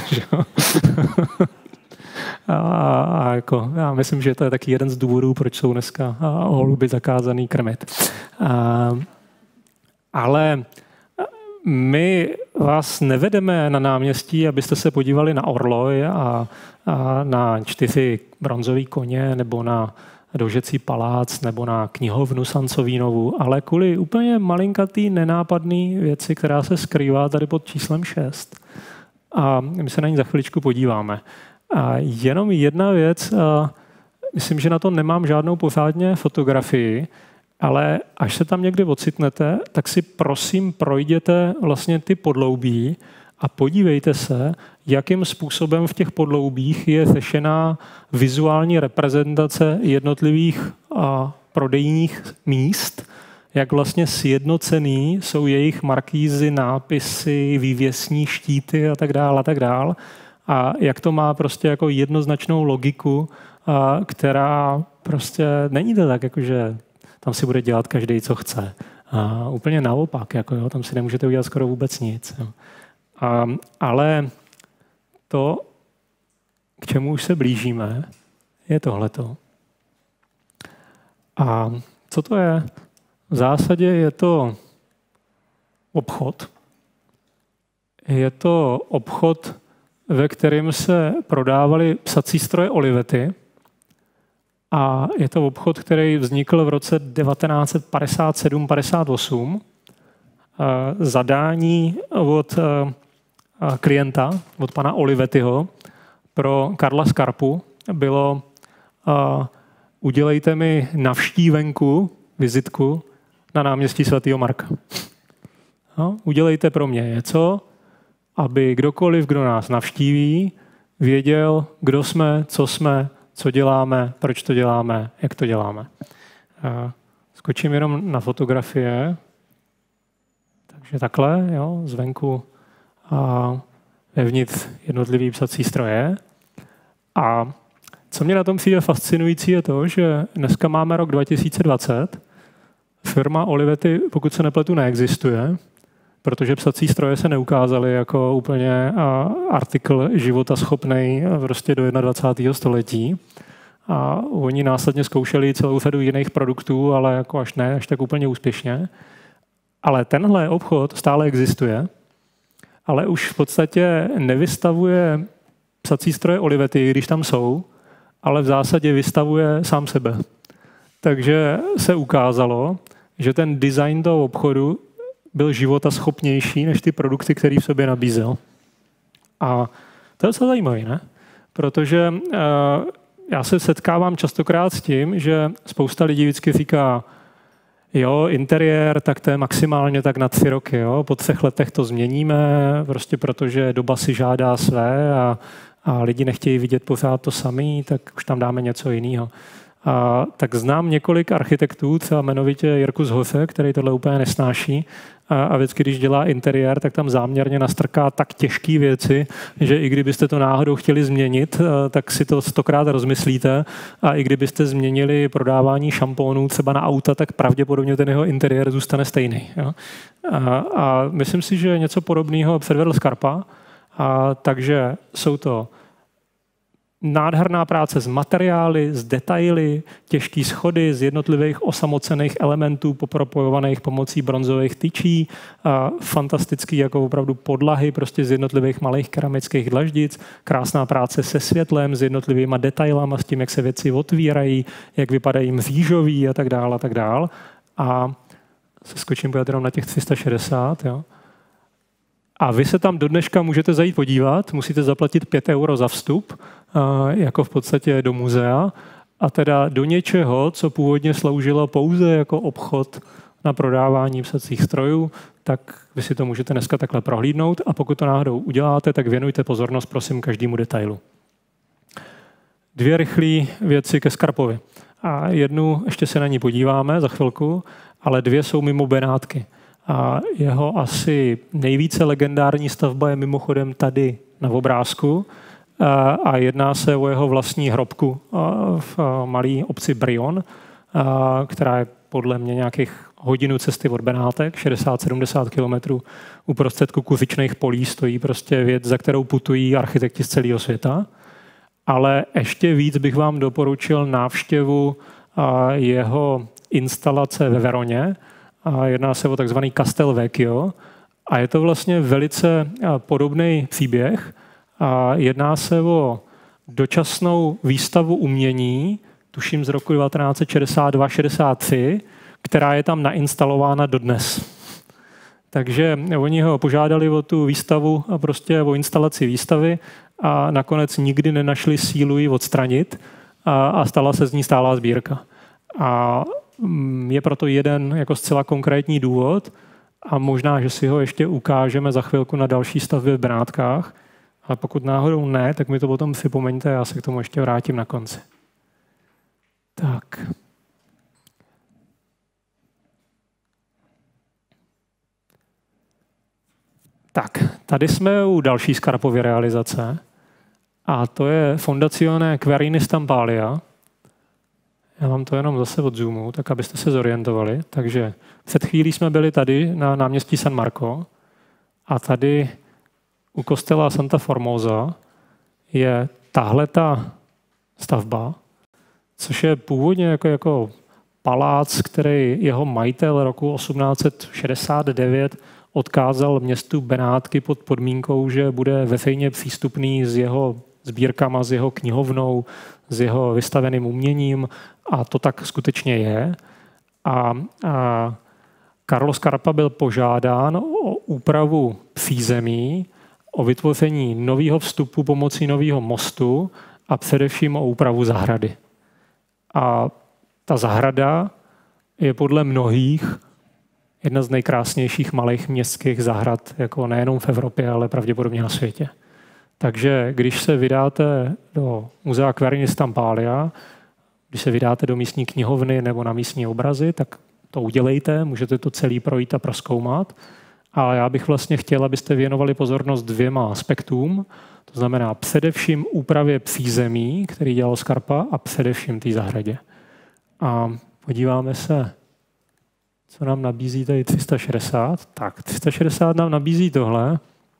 [SPEAKER 1] A, a jako, já myslím, že to je taky jeden z důvodů, proč jsou dneska holuby zakázaný krmit. A, ale my vás nevedeme na náměstí, abyste se podívali na orloj a, a na čtyři bronzové koně nebo na Dožecí palác nebo na knihovnu Sancovínovu, ale kvůli úplně malinkatý, nenápadný věci, která se skrývá tady pod číslem šest. A my se na ní za chviličku podíváme. A jenom jedna věc, myslím, že na to nemám žádnou pořádně fotografii, ale až se tam někdy ocitnete, tak si prosím projděte vlastně ty podloubí a podívejte se, jakým způsobem v těch podloubích je řešená vizuální reprezentace jednotlivých a, prodejních míst, jak vlastně sjednocený jsou jejich markízy, nápisy, vývěsní štíty a tak dále a tak dále. A jak to má prostě jako jednoznačnou logiku, a, která prostě není to tak, jakože tam si bude dělat každý, co chce. A úplně naopak, jako jo, tam si nemůžete udělat skoro vůbec nic. Jo. A, ale to, k čemu už se blížíme, je tohleto. A co to je? V zásadě je to obchod. Je to obchod, ve kterém se prodávaly psací stroje Olivetti. A je to obchod, který vznikl v roce devatenáct set padesát sedm padesát osm. Zadání od klienta, od pana Olivettiho, pro Karla Scarpu bylo udělejte mi navštívenku, vizitku na náměstí svatého Marka. No, udělejte pro mě něco, aby kdokoliv, kdo nás navštíví, věděl, kdo jsme, co jsme, co děláme, proč to děláme, jak to děláme. Skočím jenom na fotografie. Takže takhle, jo, zvenku a vevnitř jednotlivý psací stroje. A co mě na tom přijde fascinující je to, že dneska máme rok dva tisíce dvacet. Firma Olivetti, pokud se nepletu, neexistuje, protože psací stroje se neukázaly jako úplně artikl života schopnej prostě do dvacátého prvního století. A oni následně zkoušeli celou řadu jiných produktů, ale jako až ne, až tak úplně úspěšně. Ale tenhle obchod stále existuje, ale už v podstatě nevystavuje psací stroje Olivetti, když tam jsou, ale v zásadě vystavuje sám sebe. Takže se ukázalo, že ten design toho obchodu byl životaschopnější než ty produkty, které v sobě nabízel. A to je docela zajímavé, ne? Protože uh, já se setkávám častokrát s tím, že spousta lidí vždycky říká, jo, interiér, tak to je maximálně tak na tři roky. Jo? Po třech letech to změníme, prostě protože doba si žádá své a, a lidi nechtějí vidět pořád to samý, tak už tam dáme něco jiného. A tak znám několik architektů, třeba jmenovitě Jirku Zhoře, který tohle úplně nesnáší. A, a vždycky, když dělá interiér, tak tam záměrně nastrká tak těžké věci, že i kdybyste to náhodou chtěli změnit, tak si to stokrát rozmyslíte. A i kdybyste změnili prodávání šampónů třeba na auta, tak pravděpodobně ten jeho interiér zůstane stejný. Jo? A, a myslím si, že něco podobného předvedl Scarpa. A, takže jsou to nádherná práce s materiály, s detaily, těžké schody z jednotlivých osamocených elementů popropojovaných pomocí bronzových tyčí, a fantastický jako opravdu podlahy prostě z jednotlivých malých keramických dlaždic, krásná práce se světlem, s jednotlivýma detailama, s tím, jak se věci otvírají, jak vypadají mřížový a tak dále a tak dále. A se skočím pojet jenom na těch tři sta šedesát, jo. A vy se tam do dneška můžete zajít podívat, musíte zaplatit pět euro za vstup, jako v podstatě do muzea, a teda do něčeho, co původně sloužilo pouze jako obchod na prodávání psacích strojů, tak vy si to můžete dneska takhle prohlídnout a pokud to náhodou uděláte, tak věnujte pozornost, prosím, každému detailu. Dvě rychlé věci ke Scarpovi. A jednu ještě se na ní podíváme za chvilku, ale dvě jsou mimo Benátky. A jeho asi nejvíce legendární stavba je mimochodem tady na obrázku a jedná se o jeho vlastní hrobku v malé obci Brion, která je podle mě nějakých hodinu cesty od Benátek, šedesát sedmdesát kilometrů uprostřed kukuřičných polí stojí prostě věc, za kterou putují architekti z celého světa. Ale ještě víc bych vám doporučil návštěvu jeho instalace ve Veroně. A jedná se o takzvaný Castel Vecchio a je to vlastně velice podobný příběh. A jedná se o dočasnou výstavu umění, tuším z roku devatenáct set šedesát dva šedesát tři, která je tam nainstalována dodnes. Takže oni ho požádali o tu výstavu a prostě o instalaci výstavy a nakonec nikdy nenašli sílu ji odstranit a, a stala se z ní stálá sbírka. A je proto jeden jako zcela konkrétní důvod a možná, že si ho ještě ukážeme za chvilku na další stavbě v Benátkách, ale pokud náhodou ne, tak mi to potom připomeňte, já se k tomu ještě vrátím na konci. Tak. Tak, tady jsme u další Scarpovy realizace a to je Fondazione Querini Stampalia. Já vám to jenom zase odzoomu, tak abyste se zorientovali. Takže před chvílí jsme byli tady na náměstí San Marco a tady u kostela Santa Formosa je tahleta stavba, což je původně jako, jako palác, který jeho majitel roku osmnáct set šedesát devět odkázal městu Benátky pod podmínkou, že bude veřejně přístupný s jeho sbírkama, s jeho knihovnou, s jeho vystaveným uměním a to tak skutečně je. A, a Carlo Scarpa byl požádán o úpravu přízemí, o vytvoření nového vstupu pomocí nového mostu a především o úpravu zahrady. A ta zahrada je podle mnohých jedna z nejkrásnějších malých městských zahrad, jako nejenom v Evropě, ale pravděpodobně na světě. Takže když se vydáte do Muzea Querini Stampalia, když se vydáte do místní knihovny nebo na místní obrazy, tak to udělejte, můžete to celý projít a prozkoumat. A já bych vlastně chtěl, abyste věnovali pozornost dvěma aspektům. To znamená především úpravě přízemí, který dělal Scarpa, a především té zahradě. A podíváme se, co nám nabízí tady tři sta šedesát. Tak, tři sta šedesát nám nabízí tohle.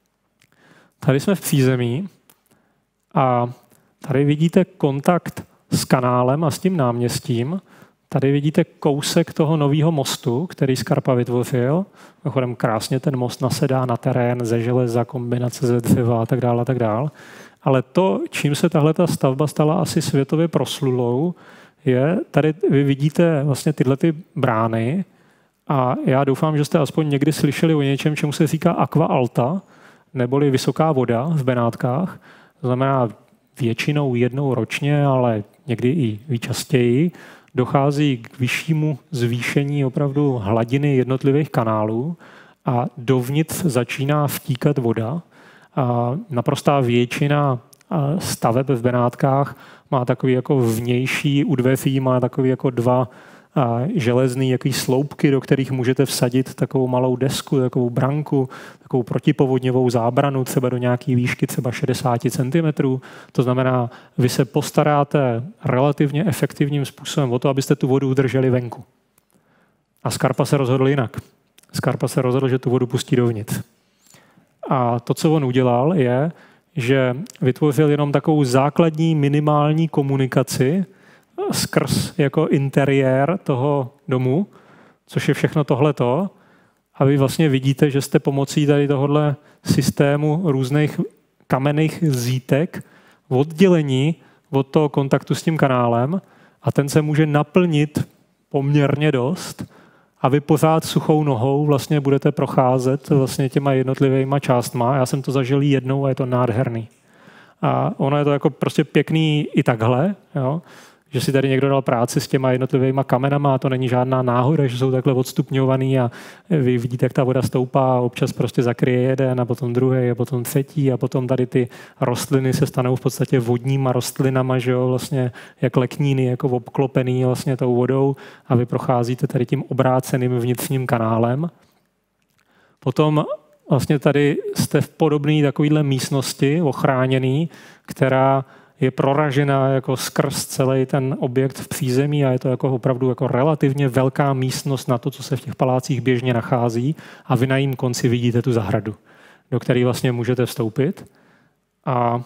[SPEAKER 1] Tady jsme v přízemí a tady vidíte kontakt s kanálem a s tím náměstím. Tady vidíte kousek toho nového mostu, který Scarpa vytvořil. Mimochodem krásně ten most nasedá na terén ze železa, kombinace ze dřeva a tak dále a tak dále. Ale to, čím se tahle ta stavba stala asi světově proslulou, je, tady vy vidíte vlastně tyhle ty brány a já doufám, že jste aspoň někdy slyšeli o něčem, čemu se říká aqua alta, neboli vysoká voda v Benátkách. To znamená většinou jednou ročně, ale někdy i častěji, dochází k vyššímu zvýšení opravdu hladiny jednotlivých kanálů a dovnitř začíná vtíkat voda. A naprostá většina staveb v Benátkách má takový jako vnější u dveří, má takový jako dva a železný jaký sloupky, do kterých můžete vsadit takovou malou desku, takovou branku, takovou protipovodňovou zábranu, třeba do nějaké výšky třeba šedesát centimetrů. To znamená, vy se postaráte relativně efektivním způsobem o to, abyste tu vodu udrželi venku. A Scarpa se rozhodl jinak. Scarpa se rozhodl, že tu vodu pustí dovnitř. A to, co on udělal, je, že vytvořil jenom takovou základní minimální komunikaci skrz jako interiér toho domu, což je všechno tohleto. A vy vlastně vidíte, že jste pomocí tady tohohle systému různých kamenných zítek oddělení od toho kontaktu s tím kanálem a ten se může naplnit poměrně dost a vy pořád suchou nohou vlastně budete procházet vlastně těma jednotlivýma částma. Já jsem to zažil jednou a je to nádherný. A ono je to jako prostě pěkný i takhle, jo? Že si tady někdo dal práci s těma jednotlivýma kamenama a to není žádná náhoda, že jsou takhle odstupňovaný a vy vidíte, jak ta voda stoupá a občas prostě zakryje jeden a potom druhý a potom třetí a potom tady ty rostliny se stanou v podstatě vodníma rostlinama, že jo, vlastně jak lekníny, jako obklopený vlastně tou vodou a vy procházíte tady tím obráceným vnitřním kanálem. Potom vlastně tady jste v podobné takovéhle místnosti ochráněný, která je proražená jako skrz celý ten objekt v přízemí a je to jako opravdu jako relativně velká místnost na to, co se v těch palácích běžně nachází a vy na jím konci vidíte tu zahradu, do které vlastně můžete vstoupit. A,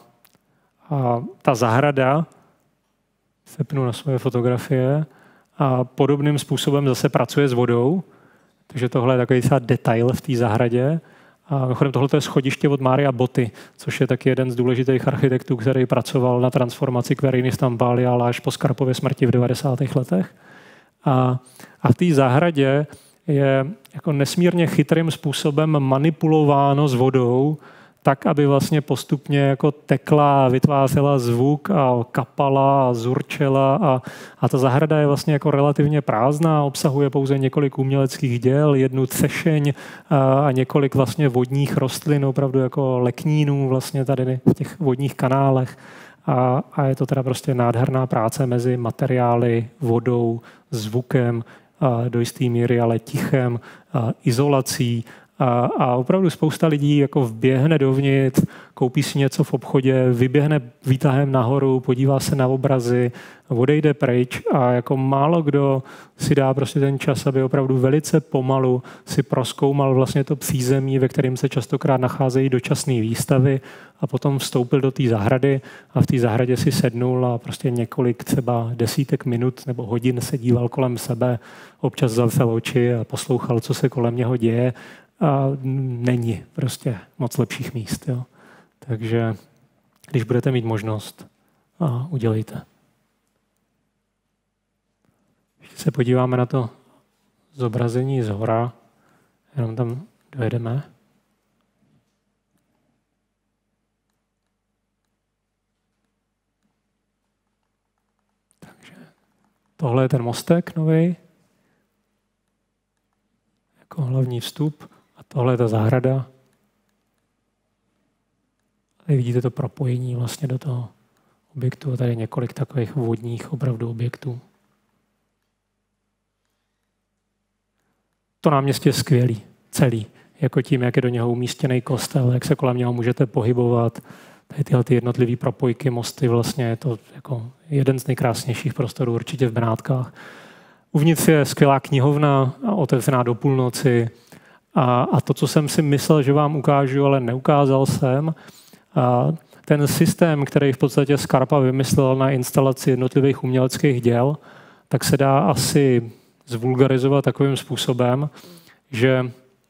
[SPEAKER 1] a ta zahrada, sepnu na svoje fotografie, a podobným způsobem zase pracuje s vodou, takže tohle je takový třeba detail v té zahradě. A mimochodem tohle je schodiště od Maria Botti, což je taky jeden z důležitých architektů, který pracoval na transformaci Querini Stampalia, ale až po Scarpově smrti v devadesátých letech. A, a v té zahradě je jako nesmírně chytrým způsobem manipulováno s vodou, tak, aby vlastně postupně jako tekla, vytvářela zvuk a kapala a zurčela a, a ta zahrada je vlastně jako relativně prázdná, obsahuje pouze několik uměleckých děl, jednu třešeň a, a několik vlastně vodních rostlin, opravdu jako leknínů vlastně tady v těch vodních kanálech a, a je to teda prostě nádherná práce mezi materiály, vodou, zvukem, a do jisté míry ale tichem, a izolací A, a opravdu spousta lidí jako vběhne dovnitř, koupí si něco v obchodě, vyběhne výtahem nahoru, podívá se na obrazy, odejde pryč a jako málo kdo si dá prostě ten čas, aby opravdu velice pomalu si prozkoumal vlastně to přízemí, ve kterém se častokrát nacházejí dočasné výstavy a potom vstoupil do té zahrady a v té zahradě si sednul a prostě několik třeba desítek minut nebo hodin se díval kolem sebe, občas zavřel oči a poslouchal, co se kolem něho děje. A není prostě moc lepších míst. Jo. Takže když budete mít možnost, a udělejte. Ještě se podíváme na to zobrazení z hora, jenom tam dojedeme. Takže tohle je ten mostek nový, jako hlavní vstup. Tohle je ta zahrada. Tady vidíte to propojení vlastně do toho objektu. A tady je několik takových vodních opravdu objektů. To náměstí je skvělý, celý. Jako tím, jak je do něho umístěný kostel, jak se kolem něho můžete pohybovat. Tady tyhle ty jednotlivé propojky, mosty, vlastně je to jako jeden z nejkrásnějších prostorů určitě v Benátkách. Uvnitř je skvělá knihovna, otevřená do půlnoci. A, a to, co jsem si myslel, že vám ukážu, ale neukázal jsem, a ten systém, který v podstatě Scarpa vymyslel na instalaci jednotlivých uměleckých děl, tak se dá asi zvulgarizovat takovým způsobem, že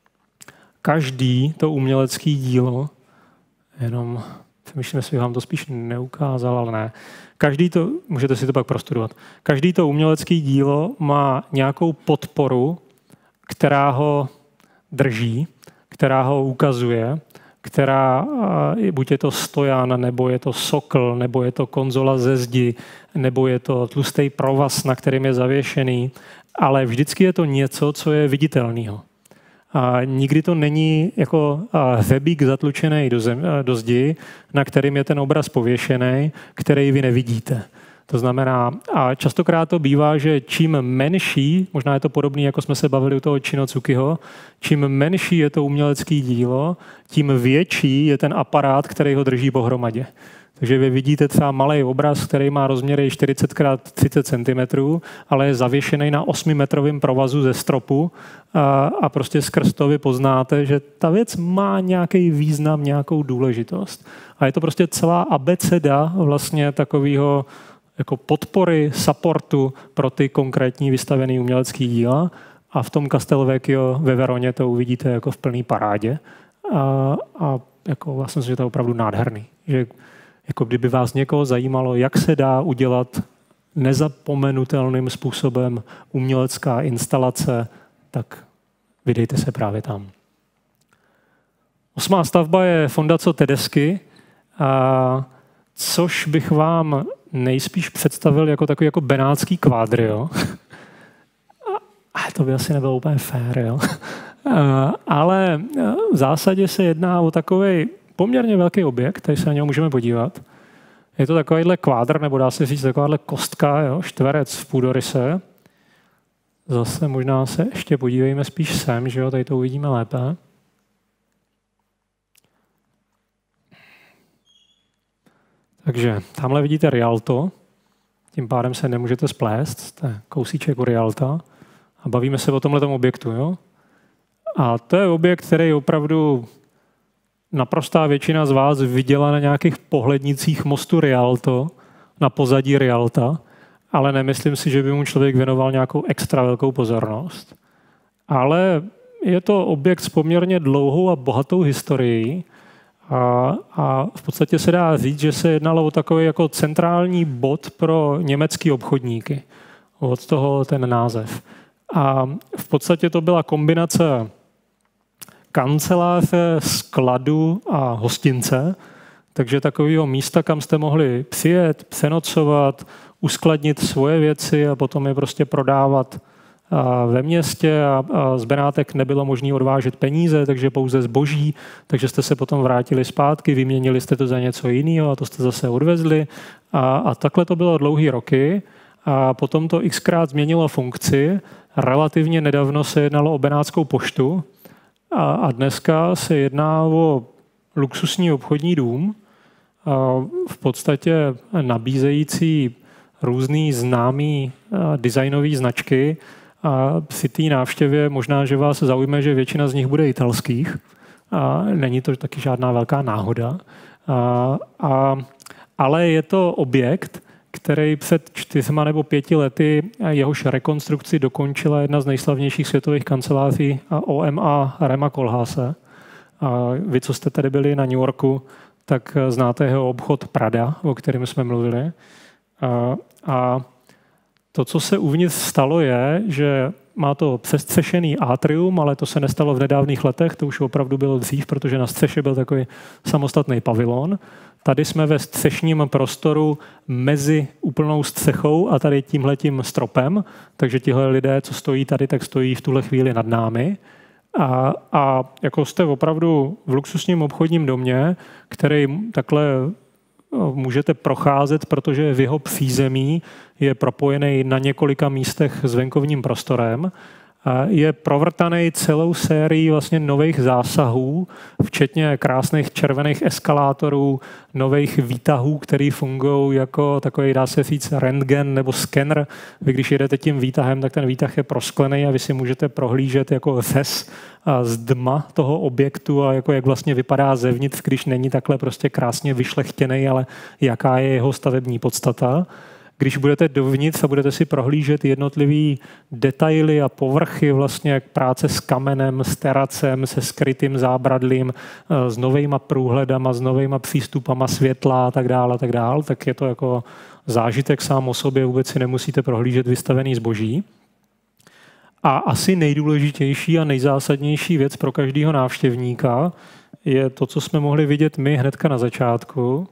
[SPEAKER 1] každý to umělecké dílo, jenom přemýšlím, jestli vám to spíš neukázal, ale ne, každý to, můžete si to pak prostudovat, každý to umělecké dílo má nějakou podporu, která ho drží, která ho ukazuje, která, buď je to stojan, nebo je to sokl, nebo je to konzola ze zdi, nebo je to tlustý provaz, na kterým je zavěšený, ale vždycky je to něco, co je viditelného. A nikdy to není jako hřebík zatlučený do, zem, do zdi, na kterým je ten obraz pověšený, který vy nevidíte. To znamená, a častokrát to bývá, že čím menší, možná je to podobné, jako jsme se bavili u toho Chinotsukiho, čím menší je to umělecké dílo, tím větší je ten aparát, který ho drží pohromadě. Takže vy vidíte třeba malý obraz, který má rozměry čtyřicet krát třicet centimetrů, ale je zavěšený na osmimetrovém provazu ze stropu a, a prostě skrz to vy poznáte, že ta věc má nějaký význam, nějakou důležitost. A je to prostě celá abeceda vlastně takového jako podpory, supportu pro ty konkrétní vystavené umělecké díla. A v tom Castelvecchio ve Veroně to uvidíte jako v plný parádě. A, a jako vlastně, že to je opravdu nádherný. Že jako kdyby vás někoho zajímalo, jak se dá udělat nezapomenutelným způsobem umělecká instalace, tak vydejte se právě tam. Osmá stavba je Fondaco Tedeschi, a což bych vám nejspíš představil jako takový jako benátský kvádr, jo. A to by asi nebylo úplně fér, jo. Ale v zásadě se jedná o takový poměrně velký objekt, tady se na něho můžeme podívat. Je to takovýhle kvádr, nebo dá se říct takováhle kostka, jo, čtverec v půdoryse. Zase možná se ještě podívejme spíš sem, že jo, tady to uvidíme lépe. Takže tamhle vidíte Rialto, tím pádem se nemůžete splést, to je kousíček u Rialta a bavíme se o tomhletom objektu. Jo? A to je objekt, který opravdu naprostá většina z vás viděla na nějakých pohlednicích mostu Rialto, na pozadí Rialta, ale nemyslím si, že by mu člověk věnoval nějakou extra velkou pozornost. Ale je to objekt s poměrně dlouhou a bohatou historií, A, a v podstatě se dá říct, že se jednalo o takový jako centrální bod pro německé obchodníky. Od toho ten název. A v podstatě to byla kombinace kanceláře, skladu a hostince, takže takového místa, kam jste mohli přijet, přenocovat, uskladnit svoje věci a potom je prostě prodávat ve městě a, a z Benátek nebylo možné odvážet peníze, takže pouze zboží, takže jste se potom vrátili zpátky, vyměnili jste to za něco jiného a to jste zase odvezli. A, a takhle to bylo dlouhý roky a potom to xkrát změnilo funkci. Relativně nedávno se jednalo o Benátskou poštu A, a dneska se jedná o luxusní obchodní dům, v podstatě nabízející různý známý designový značky. A při té návštěvě možná, že vás zaujme, že většina z nich bude italských. A není to taky žádná velká náhoda. A, a, ale je to objekt, který před čtyřma nebo pěti lety jehož rekonstrukci dokončila jedna z nejslavnějších světových kanceláří O M A Rema Koolhaase. A vy, co jste tady byli na New Yorku, tak znáte jeho obchod Prada, o kterém jsme mluvili. A, a to, co se uvnitř stalo, je, že má to přestřešený atrium, ale to se nestalo v nedávných letech, to už opravdu bylo dřív, protože na střeše byl takový samostatný pavilon. Tady jsme ve střešním prostoru mezi úplnou střechou a tady tímhletím stropem, takže tihle lidé, co stojí tady, tak stojí v tuhle chvíli nad námi. A, a jako jste opravdu v luxusním obchodním domě, který takhle můžete procházet, protože v jeho přízemí je propojený na několika místech s venkovním prostorem. Je provrtaný celou sérií vlastně nových zásahů, včetně krásných červených eskalátorů, nových výtahů, které fungují jako takový, dá se říct, rentgen nebo skener. Vy, když jedete tím výtahem, tak ten výtah je prosklený a vy si můžete prohlížet jako řez z dma toho objektu a jako jak vlastně vypadá zevnitř, když není takhle prostě krásně vyšlechtěný, ale jaká je jeho stavební podstata. Když budete dovnitř a budete si prohlížet jednotlivý detaily a povrchy, vlastně jak práce s kamenem, s teracem, se skrytým zábradlím, s novejma průhledama, s novejma přístupama světla a tak dále, a tak dále, tak je to jako zážitek sám o sobě, vůbec si nemusíte prohlížet vystavený zboží. A asi nejdůležitější a nejzásadnější věc pro každého návštěvníka je to, co jsme mohli vidět my hnedka na začátku.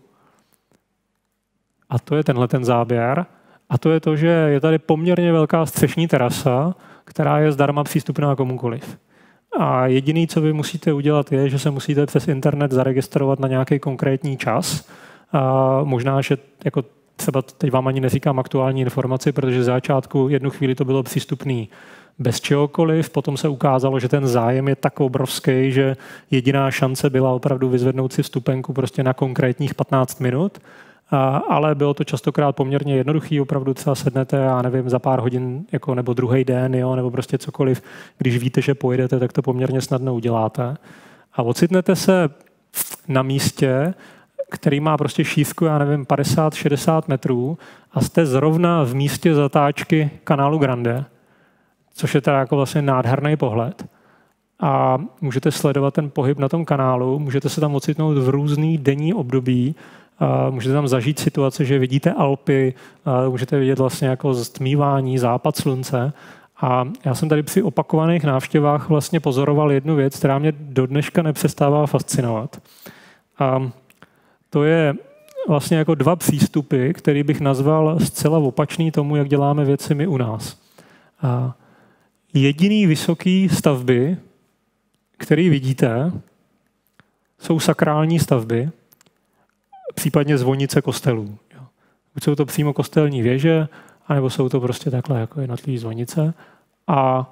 [SPEAKER 1] A to je tenhle ten záběr. A to je to, že je tady poměrně velká střešní terasa, která je zdarma přístupná komukoliv. A jediné, co vy musíte udělat, je, že se musíte přes internet zaregistrovat na nějaký konkrétní čas. A možná, že jako třeba teď vám ani neříkám aktuální informaci, protože z začátku jednu chvíli to bylo přístupné bez čehokoliv, potom se ukázalo, že ten zájem je tak obrovský, že jediná šance byla opravdu vyzvednout si vstupenku prostě na konkrétních patnáct minut. A, ale bylo to častokrát poměrně jednoduchý, opravdu třeba sednete, já nevím, za pár hodin jako, nebo druhý den, jo, nebo prostě cokoliv. Když víte, že pojedete, tak to poměrně snadno uděláte. A ocitnete se na místě, který má prostě šířku, já nevím, padesát šedesát metrů a jste zrovna v místě zatáčky kanálu Grande, což je teda jako vlastně nádherný pohled. A můžete sledovat ten pohyb na tom kanálu, můžete se tam ocitnout v různý denní období, a můžete tam zažít situace, že vidíte Alpy, a můžete vidět vlastně jako stmívání, západ slunce. A já jsem tady při opakovaných návštěvách vlastně pozoroval jednu věc, která mě do dneška nepřestává fascinovat. A to je vlastně jako dva přístupy, který bych nazval zcela opačný tomu, jak děláme věci my u nás. A jediný vysoký stavby, který vidíte, jsou sakrální stavby, případně zvonice kostelů. Buď jsou to přímo kostelní věže, anebo jsou to prostě takhle jako jednotlivé zvonice. A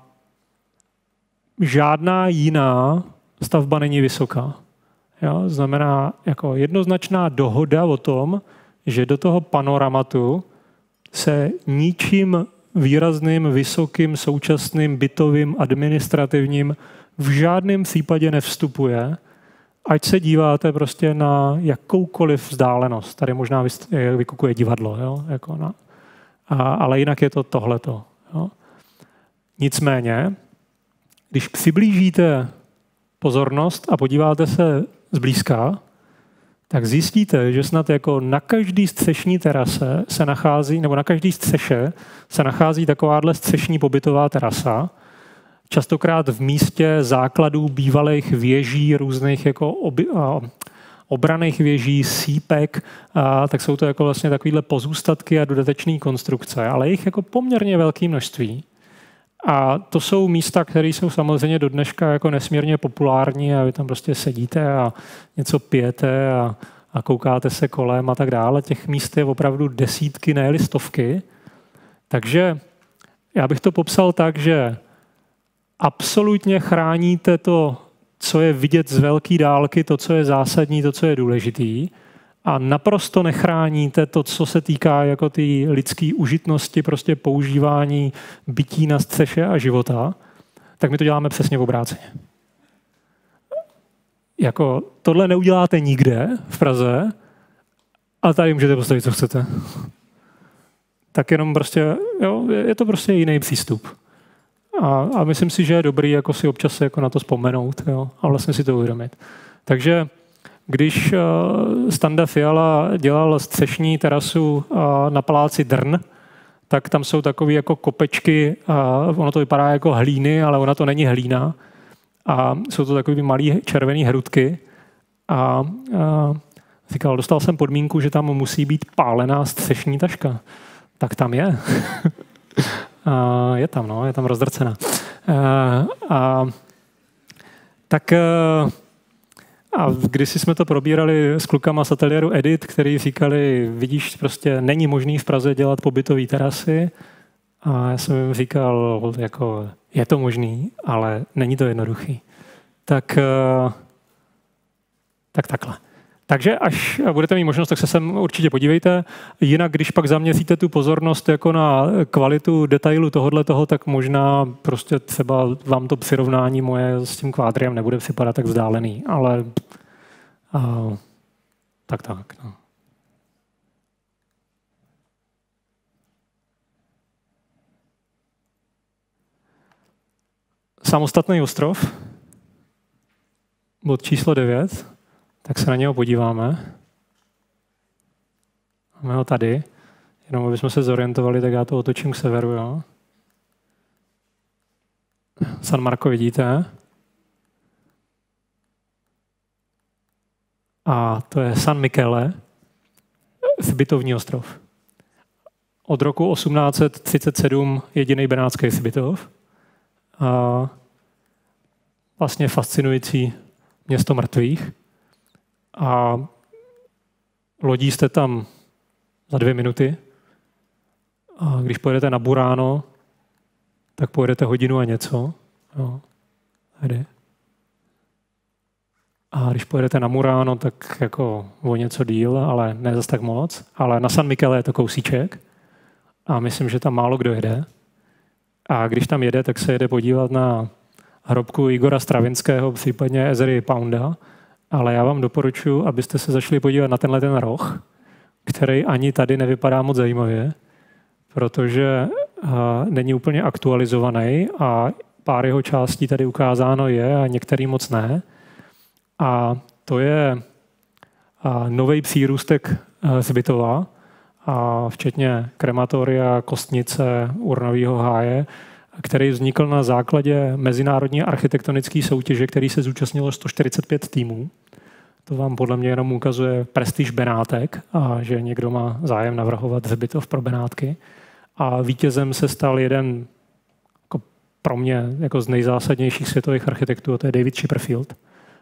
[SPEAKER 1] žádná jiná stavba není vysoká. Jo? Znamená jako jednoznačná dohoda o tom, že do toho panoramatu se ničím výrazným, vysokým, současným, bytovým, administrativním v žádném případě nevstupuje, ať se díváte prostě na jakoukoliv vzdálenost. Tady možná vykukuje divadlo, jo? Jako na, a, ale jinak je to tohleto. Jo? Nicméně, když přiblížíte pozornost a podíváte se zblízka, tak zjistíte, že snad jako na každý střešní terase se nachází, nebo na každý střeše se nachází takováhle střešní pobytová terasa, častokrát v místě základů bývalých věží, různých jako oby, a, obraných věží, sípek, a, tak jsou to jako vlastně takovýhle pozůstatky a dodatečné konstrukce, ale jich jako poměrně velké množství. A to jsou místa, které jsou samozřejmě do dneška jako nesmírně populární a vy tam prostě sedíte a něco pijete a, a koukáte se kolem a tak dále. Těch míst je opravdu desítky, ne-li stovky. Takže já bych to popsal tak, že absolutně chráníte to co je vidět z velké dálky, to, co je zásadní, to, co je důležitý, a naprosto nechráníte to, co se týká jako ty lidské užitnosti, prostě používání bytí na střeše a života, tak my to děláme přesně v obráceně. Jako tohle neuděláte nikde v Praze, a tady můžete postavit, co chcete. Tak jenom prostě, jo, je to prostě jiný přístup. A, a myslím si, že je dobrý jako si občas jako na to vzpomenout, jo, a vlastně si to uvědomit. Takže když uh, Standa Fiala dělal střešní terasu uh, na paláci Drn, tak tam jsou takové jako kopečky, uh, ono to vypadá jako hlíny, ale ona to není hlína. A jsou to takové malé červené hrudky. A uh, říkal, dostal jsem podmínku, že tam musí být pálená střešní taška. Tak tam je. a je tam, no, je tam rozdrcená. Uh, a, tak uh, a kdysi jsme to probírali s klukama z ateliéru Edit, který říkali, vidíš, prostě není možný v Praze dělat pobytové terasy. A já jsem jim říkal, jako je to možný, ale není to jednoduchý. Tak, uh, tak takhle. Takže až budete mít možnost, tak se sem určitě podívejte. Jinak, když pak zaměříte tu pozornost jako na kvalitu detailu tohohle toho, tak možná prostě třeba vám to přirovnání moje s tím kvádriem nebude připadat tak vzdálený, ale uh, tak tak. No. Samostatný ostrov, bod číslo devět. Tak se na něho podíváme. Máme ho tady. Jenom aby jsme se zorientovali, tak já to otočím k severu. Jo. San Marco vidíte. A to je San Michele, hřbitovní ostrov. Od roku osmnáct set třicet sedm jediný benátský hřbitov. A vlastně fascinující město mrtvých. A lodí jste tam za dvě minuty. A když pojedete na Burano, tak pojedete hodinu a něco. Jo. Tady. A když pojedete na Murano, tak jako o něco díl, ale ne zas tak moc. Ale na San Michele je to kousíček. A myslím, že tam málo kdo jede. A když tam jede, tak se jede podívat na hrobku Igora Stravinského, případně Ezery Pounda. Ale já vám doporučuji, abyste se začali podívat na tenhle ten roh, který ani tady nevypadá moc zajímavě, protože uh, není úplně aktualizovaný a pár jeho částí tady ukázáno je a některý moc ne. A to je uh, nový přírůstek uh, hřbitova, a včetně krematoria, kostnice, urnového háje, který vznikl na základě mezinárodní architektonické soutěže, který se zúčastnilo sto čtyřicet pět týmů. To vám podle mě jenom ukazuje prestiž Benátek a že někdo má zájem navrhovat hřbitov pro Benátky. A vítězem se stal jeden jako pro mě jako z nejzásadnějších světových architektů, a to je David Chipperfield.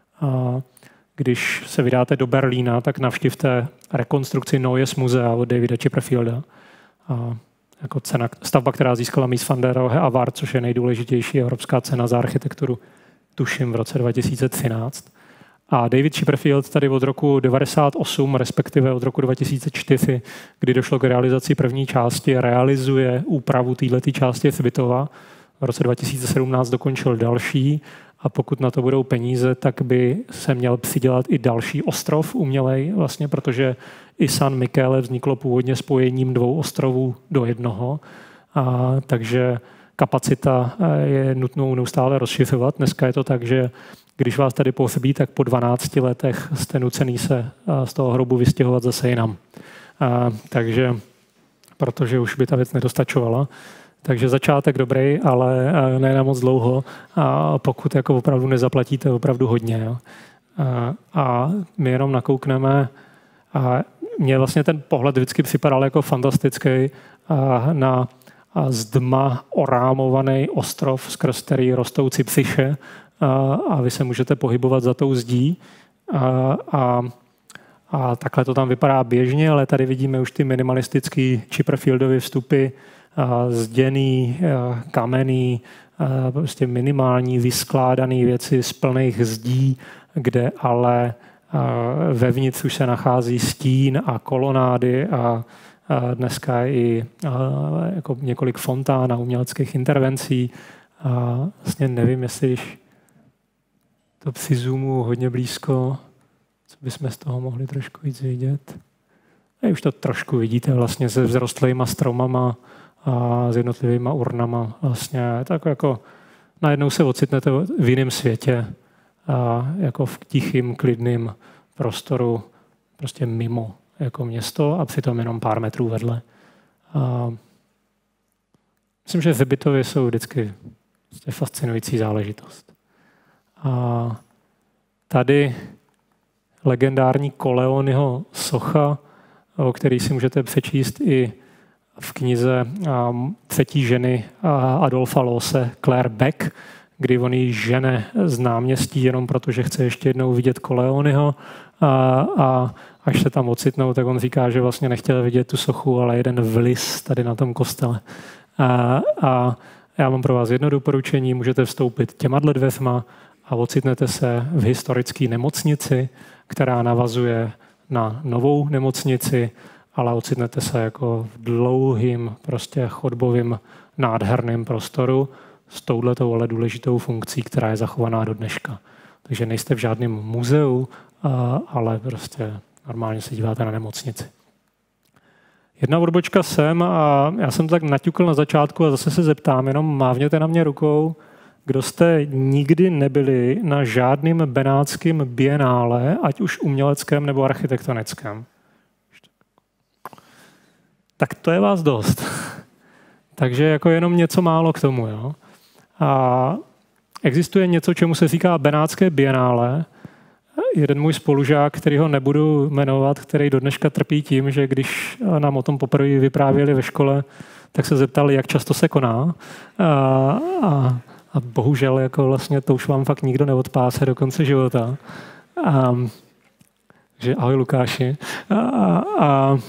[SPEAKER 1] A když se vydáte do Berlína, tak navštivte rekonstrukci Neues Muzea od Davida Chipperfielda. A jako cena, stavba, která získala Mies van der Rohe Award, což je nejdůležitější evropská cena za architekturu, tuším v roce dva tisíce třináct. A David Chipperfield tady od roku devadesát osm, respektive od roku dva tisíce čtyři, kdy došlo k realizaci první části, realizuje úpravu této části hřbitova. V roce dva tisíce sedmnáct dokončil další a pokud na to budou peníze, tak by se měl přidělat i další ostrov umělej, vlastně, protože i San Michele vzniklo původně spojením dvou ostrovů do jednoho, a takže kapacita je nutnou neustále rozšiřovat. Dneska je to tak, že když vás tady pohřbí, tak po dvanácti letech jste nucený se z toho hrobu vystěhovat zase jinam. A, takže, protože už by ta věc nedostačovala. Takže začátek dobrý, ale ne na moc dlouho, a pokud jako opravdu nezaplatíte opravdu hodně. Jo. A, a my jenom nakoukneme. A mně vlastně ten pohled vždycky připadal jako fantastický na zdma orámovaný ostrov, skrz který rostou cypřiše, a, a vy se můžete pohybovat za tou zdí. A, a, a takhle to tam vypadá běžně, ale tady vidíme už ty minimalistické Chipperfieldovy vstupy zděný, kamenný, prostě minimální vyskládané věci z plných zdí, kde ale vevnitř už se nachází stín a kolonády a dneska i jako několik fontán a uměleckých intervencí. A vlastně nevím, jestli když to přizoomu hodně blízko, co bychom z toho mohli trošku víc vidět. A už to trošku vidíte vlastně se vzrostlýma stromama a s jednotlivýma urnama. Vlastně tak jako najednou se ocitnete v jiném světě, a jako v tichým, klidným prostoru, prostě mimo jako město a přitom jenom pár metrů vedle. A myslím, že hřbitovy jsou vždycky prostě fascinující záležitost. A tady legendární Corleoneho socha, o který si můžete přečíst i v knize Třetí ženy Adolfa Loose, Claire Beck, kdy on ji žene z náměstí jenom proto, že chce ještě jednou vidět Corleoneho a, a až se tam ocitnou, tak on říká, že vlastně nechtěl vidět tu sochu, ale jeden vlis tady na tom kostele. A, a já mám pro vás jedno doporučení, můžete vstoupit těma dveřma a ocitnete se v historické nemocnici, která navazuje na novou nemocnici, ale ocitnete se jako v dlouhým, prostě chodbovým, nádherným prostoru s touhletou ale důležitou funkcí, která je zachovaná do dneška. Takže nejste v žádném muzeu, ale prostě normálně se díváte na nemocnici. Jedna odbočka sem a já jsem to tak naťukl na začátku a zase se zeptám, jenom mávněte na mě rukou, kdo jste nikdy nebyli na žádným benátském bienále, ať už uměleckém nebo architektonickém. Tak to je vás dost. Takže jako jenom něco málo k tomu. Jo? A existuje něco, čemu se říká benátské bienále. Jeden můj spolužák, který ho nebudu jmenovat, který do dneška trpí tím, že když nám o tom poprvé vyprávěli ve škole, tak se zeptali, jak často se koná. A, a, a bohužel jako vlastně to už vám fakt nikdo neodpáse do konce života. A, že ahoj Lukáši. A, a,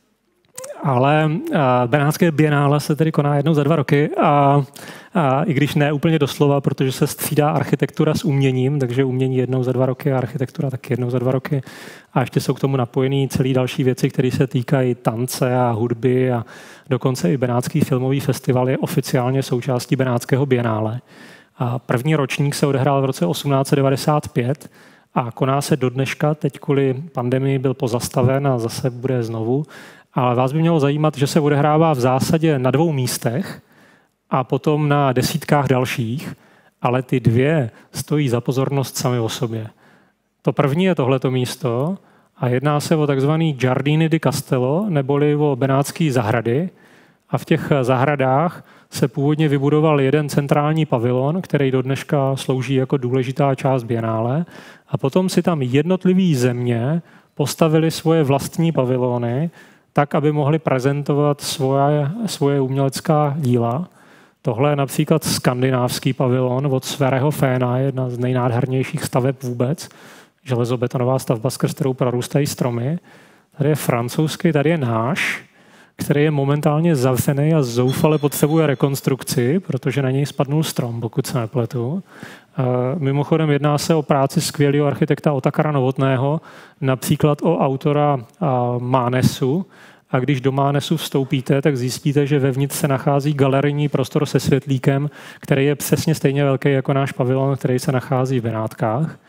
[SPEAKER 1] ale benátské bienále se tedy koná jednou za dva roky a, a i když ne úplně doslova, protože se střídá architektura s uměním, takže umění jednou za dva roky a architektura taky jednou za dva roky. A ještě jsou k tomu napojený celý další věci, které se týkají tance a hudby a dokonce i Benátský filmový festival je oficiálně součástí benátského bienále. A první ročník se odehrál v roce osmnáct set devadesát pět a koná se do dneška, teď kvůli pandemii byl pozastaven a zase bude znovu. Ale vás by mělo zajímat, že se odehrává v zásadě na dvou místech a potom na desítkách dalších, ale ty dvě stojí za pozornost sami o sobě. To první je tohleto místo a jedná se o takzvaný Giardini di Castello, neboli o benátské zahrady. A v těch zahradách se původně vybudoval jeden centrální pavilon, který do dneška slouží jako důležitá část bienále. A potom si tam jednotlivý země postavili svoje vlastní pavilony, tak, aby mohli prezentovat svoje, svoje umělecká díla. Tohle je například skandinávský pavilon od Sverreho Féna, jedna z nejnádhernějších staveb vůbec. Železobetonová stavba, skrz kterou prorůstají stromy. Tady je francouzský, tady je náš, který je momentálně zavřený a zoufale potřebuje rekonstrukci, protože na něj spadnul strom, pokud se nepletu. Mimochodem jedná se o práci skvělého architekta Otakara Novotného, například o autora Mánesu. A když do Mánesu vstoupíte, tak zjistíte, že vevnitř se nachází galerijní prostor se světlíkem, který je přesně stejně velký jako náš pavilon, který se nachází v Benátkách.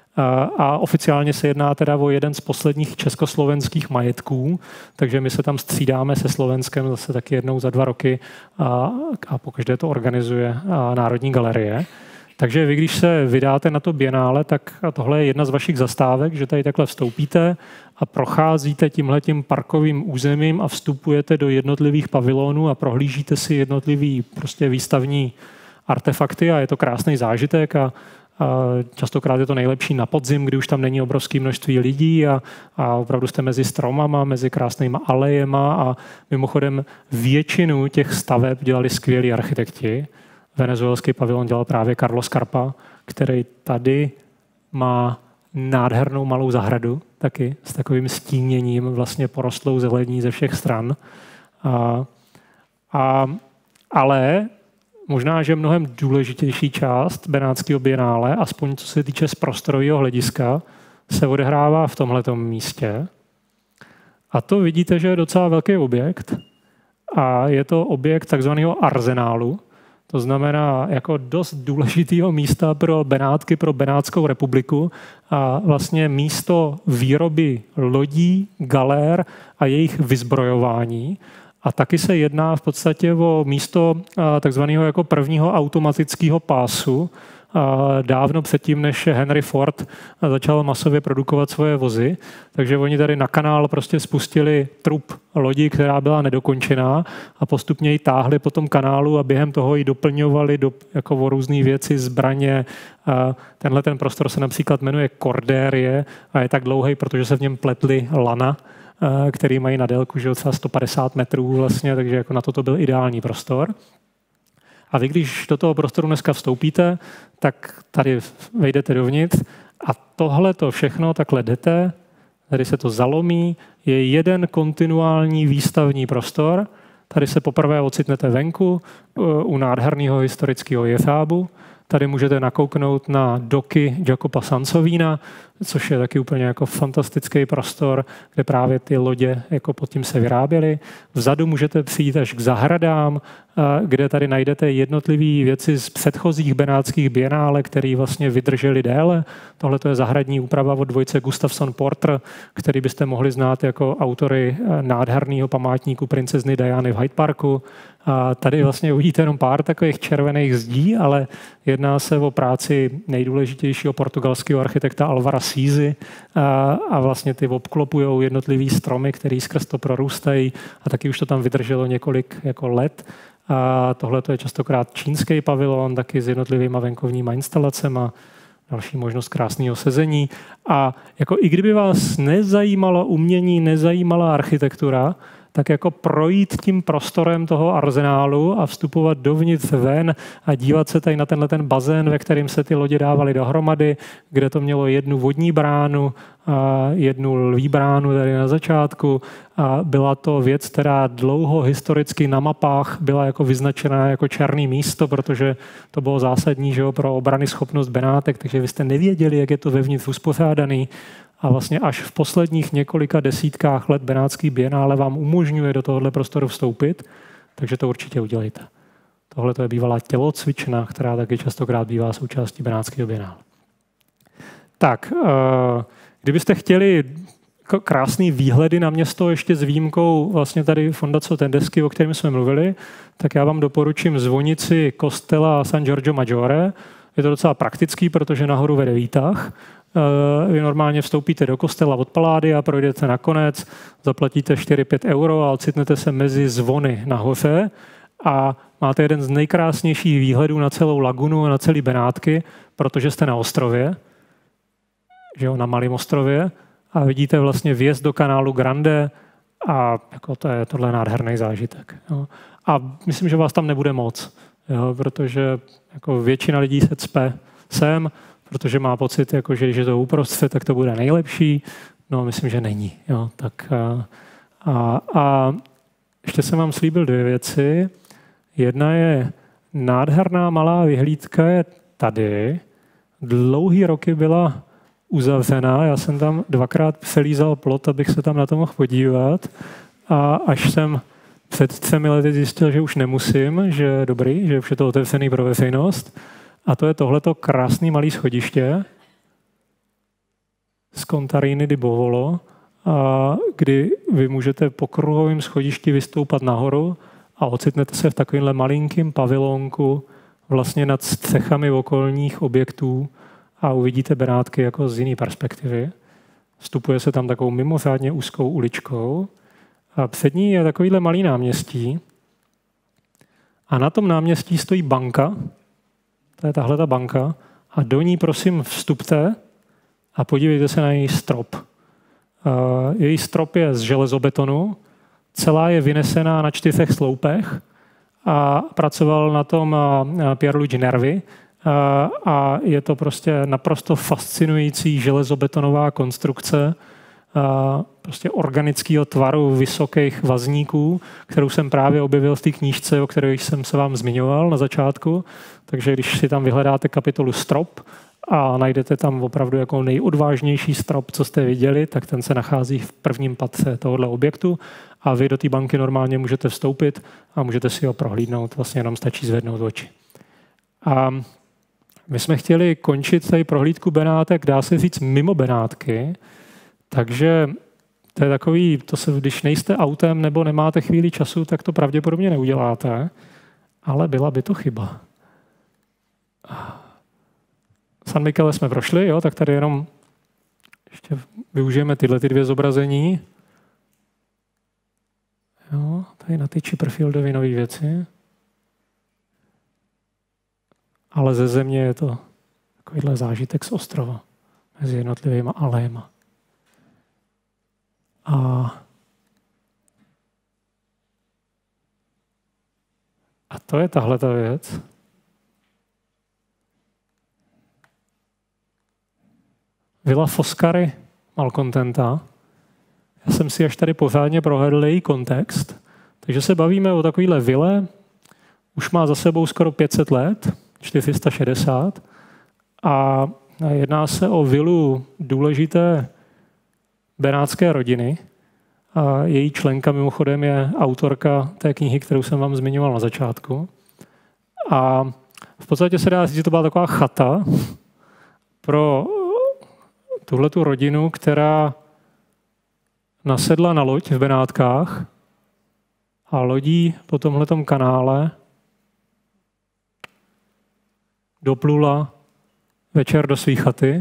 [SPEAKER 1] A oficiálně se jedná teda o jeden z posledních československých majetků, takže my se tam střídáme se Slovenskem zase taky jednou za dva roky a, a pokaždé to organizuje Národní galerie. Takže vy, když se vydáte na to bienále, tak tohle je jedna z vašich zastávek, že tady takhle vstoupíte a procházíte tímhletím parkovým územím a vstupujete do jednotlivých pavilonů a prohlížíte si jednotlivý prostě výstavní artefakty a je to krásný zážitek a častokrát je to nejlepší na podzim, kdy už tam není obrovské množství lidí a, a opravdu jste mezi stromama, mezi krásnýma alejema a mimochodem většinu těch staveb dělali skvělí architekti. Venezuelský pavilon dělal právě Carlos Carpa, který tady má nádhernou malou zahradu taky s takovým stíněním vlastně porostlou zelení ze všech stran. A, A, ale možná, že mnohem důležitější část Benátského bienále, aspoň co se týče z prostorového hlediska, se odehrává v tomhletom místě. A to vidíte, že je docela velký objekt. A je to objekt takzvaného arzenálu. To znamená jako dost důležitého místa pro Benátky, pro Benátskou republiku. A vlastně místo výroby lodí, galér a jejich vyzbrojování. A taky se jedná v podstatě o místo takzvaného jako prvního automatického pásu, dávno předtím, než Henry Ford začal masově produkovat svoje vozy. Takže oni tady na kanál prostě spustili trup lodi, která byla nedokončená a postupně ji táhli po tom kanálu a během toho ji doplňovali do, jako o různé věci, zbraně. Tenhle ten prostor se například jmenuje Cordérie a je tak dlouhý, protože se v něm pletly lana, který mají na délku že třeba sto padesát metrů vlastně, takže jako na to to byl ideální prostor. A vy, když do toho prostoru dneska vstoupíte, tak tady vejdete dovnitř a tohle to všechno takhle jdete, tady se to zalomí, je jeden kontinuální výstavní prostor. Tady se poprvé ocitnete venku u nádherného historického jefábu. Tady můžete nakouknout na doky Jacoba Sansovína, což je taky úplně jako fantastický prostor, kde právě ty lodě jako pod tím se vyráběly. Vzadu můžete přijít až k zahradám, kde tady najdete jednotlivé věci z předchozích benátských bienále, které vlastně vydržely déle. Tohle je zahradní úprava od dvojce Gustafson Porter, který byste mohli znát jako autory nádherného památníku princezny Diany v Hyde Parku. A tady vlastně uvidíte jenom pár takových červených zdí, ale jedná se o práci nejdůležitějšího portugalského architekta Alvara Sizy a, a vlastně ty obklopujou jednotlivý stromy, které skrz to prorůstají a taky už to tam vydrželo několik jako let. A tohle je častokrát čínský pavilon, taky s jednotlivými venkovníma instalacemi, další možnost krásného sezení. A jako i kdyby vás nezajímalo umění, nezajímala architektura, tak jako projít tím prostorem toho arzenálu a vstupovat dovnitř ven a dívat se tady na tenhle ten bazén, ve kterém se ty lodě dávaly dohromady, kde to mělo jednu vodní bránu a jednu lví bránu tady na začátku. A byla to věc, která dlouho historicky na mapách byla jako vyznačená jako černý místo, protože to bylo zásadní, že jo, pro obrany schopnost Benátek, takže vy jste nevěděli, jak je to vevnitř uspořádaný. A vlastně až v posledních několika desítkách let Benátský bienále vám umožňuje do tohohle prostoru vstoupit, takže to určitě udělejte. Tohle je bývalá tělocvična, která taky častokrát bývá součástí Benátského bienále. Tak, kdybyste chtěli krásný výhledy na město ještě s výjimkou vlastně tady Fondaco Tedeschi, o kterém jsme mluvili, tak já vám doporučím zvonici kostela San Giorgio Maggiore. Je to docela praktický, protože nahoru vede výtah. Vy normálně vstoupíte do kostela od Palády a projdete nakonec, zaplatíte čtyři pět euro a ocitnete se mezi zvony nahoře a máte jeden z nejkrásnějších výhledů na celou lagunu a na celý Benátky, protože jste na ostrově, že jo, na malém ostrově a vidíte vlastně vjezd do kanálu Grande a jako to je tohle nádherný zážitek. Jo. A myslím, že vás tam nebude moc, jo, protože jako většina lidí se cpe sem, protože má pocit, jako, že když je to uprostřed, tak to bude nejlepší. No, myslím, že není. Jo, tak, a, a, a ještě jsem vám slíbil dvě věci. Jedna je nádherná malá vyhlídka je tady. Dlouhý roky byla uzavřená. Já jsem tam dvakrát přelízal plot, abych se tam na to mohl podívat. A až jsem před třemi lety zjistil, že už nemusím, že je dobrý, že už je to otevřený pro veřejnost. A to je tohleto krásné malé schodiště z Contarini di Bovolo, a kdy vy můžete po kruhovém schodišti vystoupat nahoru a ocitnete se v takovémhle malinkém pavilonku vlastně nad střechami okolních objektů a uvidíte Benátky jako z jiné perspektivy. Vstupuje se tam takovou mimořádně úzkou uličkou a před ní je takovýhle malý náměstí a na tom náměstí stojí banka. To je tahle ta banka a do ní prosím vstupte a podívejte se na její strop. Její strop je z železobetonu, celá je vynesená na čtyřech sloupech a pracoval na tom Pierluigi Nervi a je to prostě naprosto fascinující železobetonová konstrukce. prostě organického tvaru vysokých vazníků, kterou jsem právě objevil v té knížce, o které jsem se vám zmiňoval na začátku. Takže když si tam vyhledáte kapitolu strop a najdete tam opravdu jako nejodvážnější strop, co jste viděli, tak ten se nachází v prvním patře tohohle objektu a vy do té banky normálně můžete vstoupit a můžete si ho prohlídnout, vlastně jenom stačí zvednout oči. A my jsme chtěli končit tady prohlídku Benátek, dá se říct, mimo Benátky, takže to je takový, to se, když nejste autem nebo nemáte chvíli času, tak to pravděpodobně neuděláte, ale byla by to chyba. San Michele jsme prošli, jo, tak tady jenom ještě využijeme tyhle ty dvě zobrazení. Jo, tady na ty Chipperfieldovy nové věci. Ale ze země je to takovýhle zážitek z ostrova mezi jednotlivými aléma. A, a to je tahle ta věc. Vila Foscari Malcontenta. Já jsem si až tady pořádně prohlédl její kontext. Takže se bavíme o takovéhle vile. Už má za sebou skoro pět set let, čtyři sta šedesát. A jedná se o vilu důležité benátské rodiny. A její členka mimochodem je autorka té knihy, kterou jsem vám zmiňoval na začátku. A v podstatě se dá říct, že to byla taková chata pro tuhletu rodinu, která nasedla na loď v Benátkách a lodí po tomhletom kanále doplula večer do své chaty,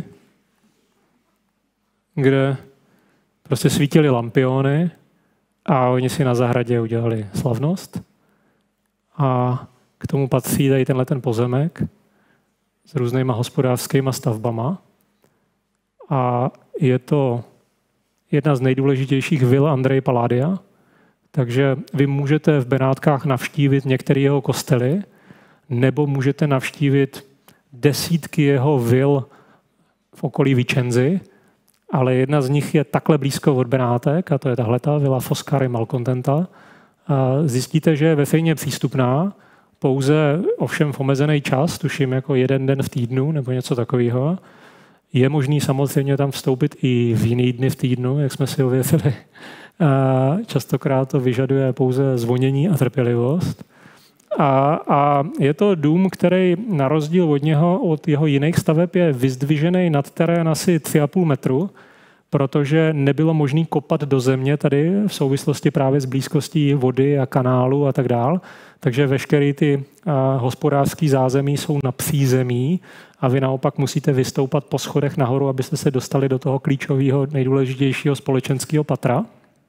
[SPEAKER 1] kde prostě svítily lampiony a oni si na zahradě udělali slavnost. A k tomu patří tady tenhle ten pozemek s různýma hospodářskýma stavbama. A je to jedna z nejdůležitějších vil Andreje Palladia, takže vy můžete v Benátkách navštívit některé jeho kostely, nebo můžete navštívit desítky jeho vil v okolí Vicenzy, ale jedna z nich je takhle blízko od Benátek, a to je tahleta Vila Foscari Malcontenta. Zjistíte, že je veřejně přístupná, pouze ovšem v omezený čas, tuším jako jeden den v týdnu nebo něco takového. Je možný samozřejmě tam vstoupit i v jiný dny v týdnu, jak jsme si ověřili. Častokrát to vyžaduje pouze zvonění a trpělivost. A, a je to dům, který na rozdíl od něho, od jeho jiných staveb, je vyzdvižený nad terén asi tři a půl metru, protože nebylo možné kopat do země tady v souvislosti právě s blízkostí vody a kanálu a tak dál. Takže veškeré ty a, hospodářský zázemí jsou na přízemí a vy naopak musíte vystoupat po schodech nahoru, abyste se dostali do toho klíčového, nejdůležitějšího společenského patra.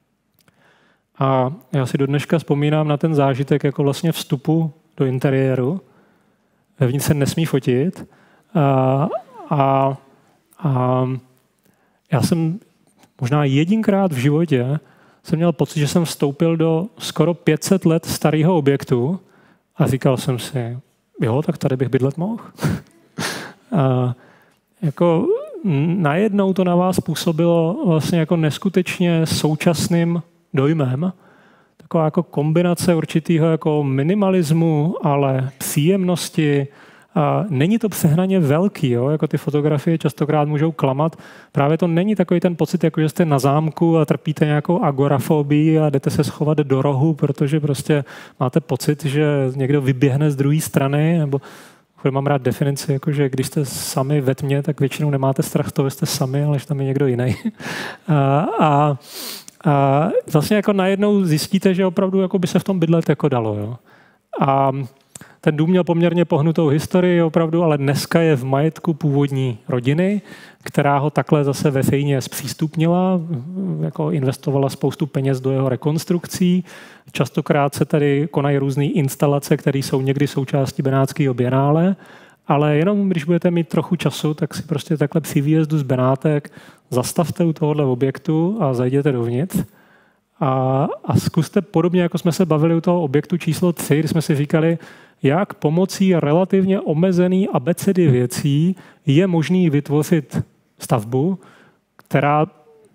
[SPEAKER 1] A já si do dneška vzpomínám na ten zážitek jako vlastně vstupu do interiéru. Vevnitř se nesmí fotit. A, a, a já jsem možná jedinkrát v životě jsem měl pocit, že jsem vstoupil do skoro pět set let starého objektu a říkal jsem si, jo, tak tady bych bydlet mohl. A jako najednou to na vás působilo vlastně jako neskutečně současným dojmem. Taková jako kombinace určitého jako minimalismu, ale příjemnosti. A není to přehnaně velký, jo? Jako ty fotografie častokrát můžou klamat. Právě to není takový ten pocit, jako že jste na zámku a trpíte nějakou agorafobii a jdete se schovat do rohu, protože prostě máte pocit, že někdo vyběhne z druhé strany, nebo mám rád definici, jako že když jste sami ve tmě, tak většinou nemáte strach toho, že jste sami, ale že tam je někdo jiný. a, a A vlastně jako najednou zjistíte, že opravdu jako by se v tom bydlet jako dalo. Jo. A ten dům měl poměrně pohnutou historii opravdu, ale dneska je v majetku původní rodiny, která ho takhle zase veřejně zpřístupnila, jako investovala spoustu peněz do jeho rekonstrukcí. Častokrát se tady konají různé instalace, které jsou někdy součástí Benátského bienále, ale jenom když budete mít trochu času, tak si prostě takhle při výjezdu z Benátek zastavte u tohohle objektu a zajděte dovnitř. A, a zkuste podobně, jako jsme se bavili u toho objektu číslo tři, kdy jsme si říkali, jak pomocí relativně omezený abecedy věcí je možný vytvořit stavbu, která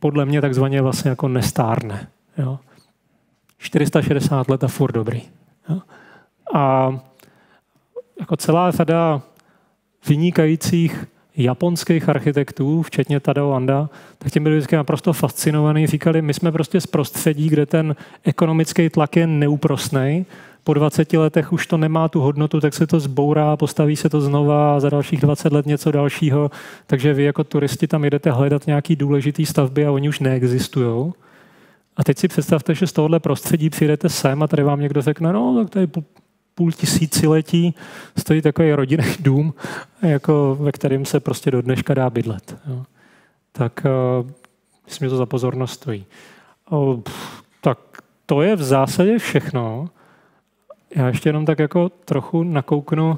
[SPEAKER 1] podle mě takzvaně vlastně jako nestárne. Jo. čtyři sta šedesát let a furt dobrý. Jo. A jako celá řada vynikajících japonských architektů, včetně Tadao Anda, tak těm byli vždycky naprosto fascinovaní. Říkali, my jsme prostě z prostředí, kde ten ekonomický tlak je neúprosnej. Po dvaceti letech už to nemá tu hodnotu, tak se to zbourá, postaví se to znova a za dalších dvacet let něco dalšího. Takže vy jako turisti tam jedete hledat nějaký důležitý stavby a oni už neexistují. A teď si představte, že z tohohle prostředí přijdete sem a tady vám někdo řekne, no tak tady půl tisíciletí stojí takový rodinný dům, jako, ve kterém se prostě do dneška dá bydlet. Jo. Tak uh, myslím, že to za pozornost stojí. O, pff, tak to je v zásadě všechno. Já ještě jenom tak jako trochu nakouknu.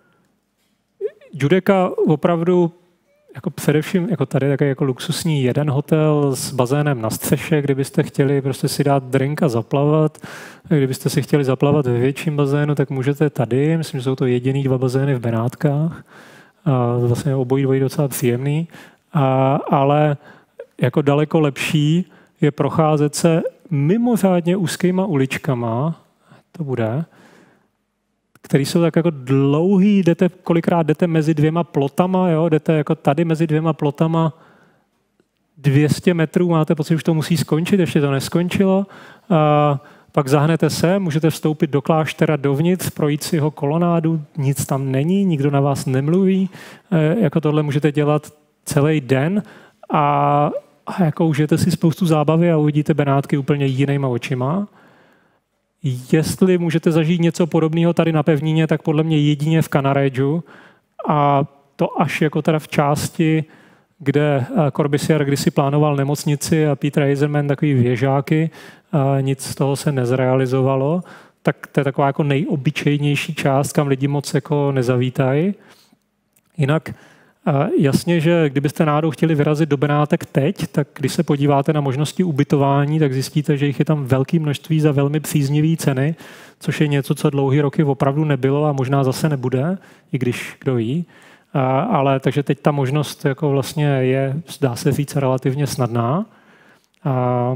[SPEAKER 1] Judeka opravdu jako především jako tady takový jako luxusní jeden hotel s bazénem na střeše, kdybyste chtěli prostě si dát drink a zaplavat. Kdybyste si chtěli zaplavat ve větším bazénu, tak můžete tady. Myslím, že jsou to jediný dva bazény v Benátkách. A vlastně obojí dvojí docela příjemný. A, ale jako daleko lepší je procházet se mimořádně úzkýma uličkama, to bude, který jsou tak jako dlouhý, jdete, kolikrát jdete mezi dvěma plotama, jo? Jdete jako tady mezi dvěma plotama dvě stě metrů, máte pocit, že už to musí skončit, ještě to neskončilo. A pak zahnete se, můžete vstoupit do kláštera dovnitř, projít si jeho kolonádu, nic tam není, nikdo na vás nemluví. E, jako tohle můžete dělat celý den a, a jako užijete si spoustu zábavy a uvidíte Benátky úplně jinýma očima. Jestli můžete zažít něco podobného tady na pevnině, tak podle mě jedině v Cannareggiu a to až jako teda v části, kde Corbusier kdysi plánoval nemocnici a Peter Eisenman takový věžáky, a nic z toho se nezrealizovalo, tak to je taková jako nejobyčejnější část, kam lidi moc jako nezavítají. Jinak jasně, že kdybyste náhodou chtěli vyrazit do Benátek teď, tak když se podíváte na možnosti ubytování, tak zjistíte, že jich je tam velké množství za velmi příznivé ceny, což je něco, co dlouhý roky opravdu nebylo a možná zase nebude, i když kdo ví. A, ale takže teď ta možnost jako vlastně je, zdá se říct, relativně snadná. A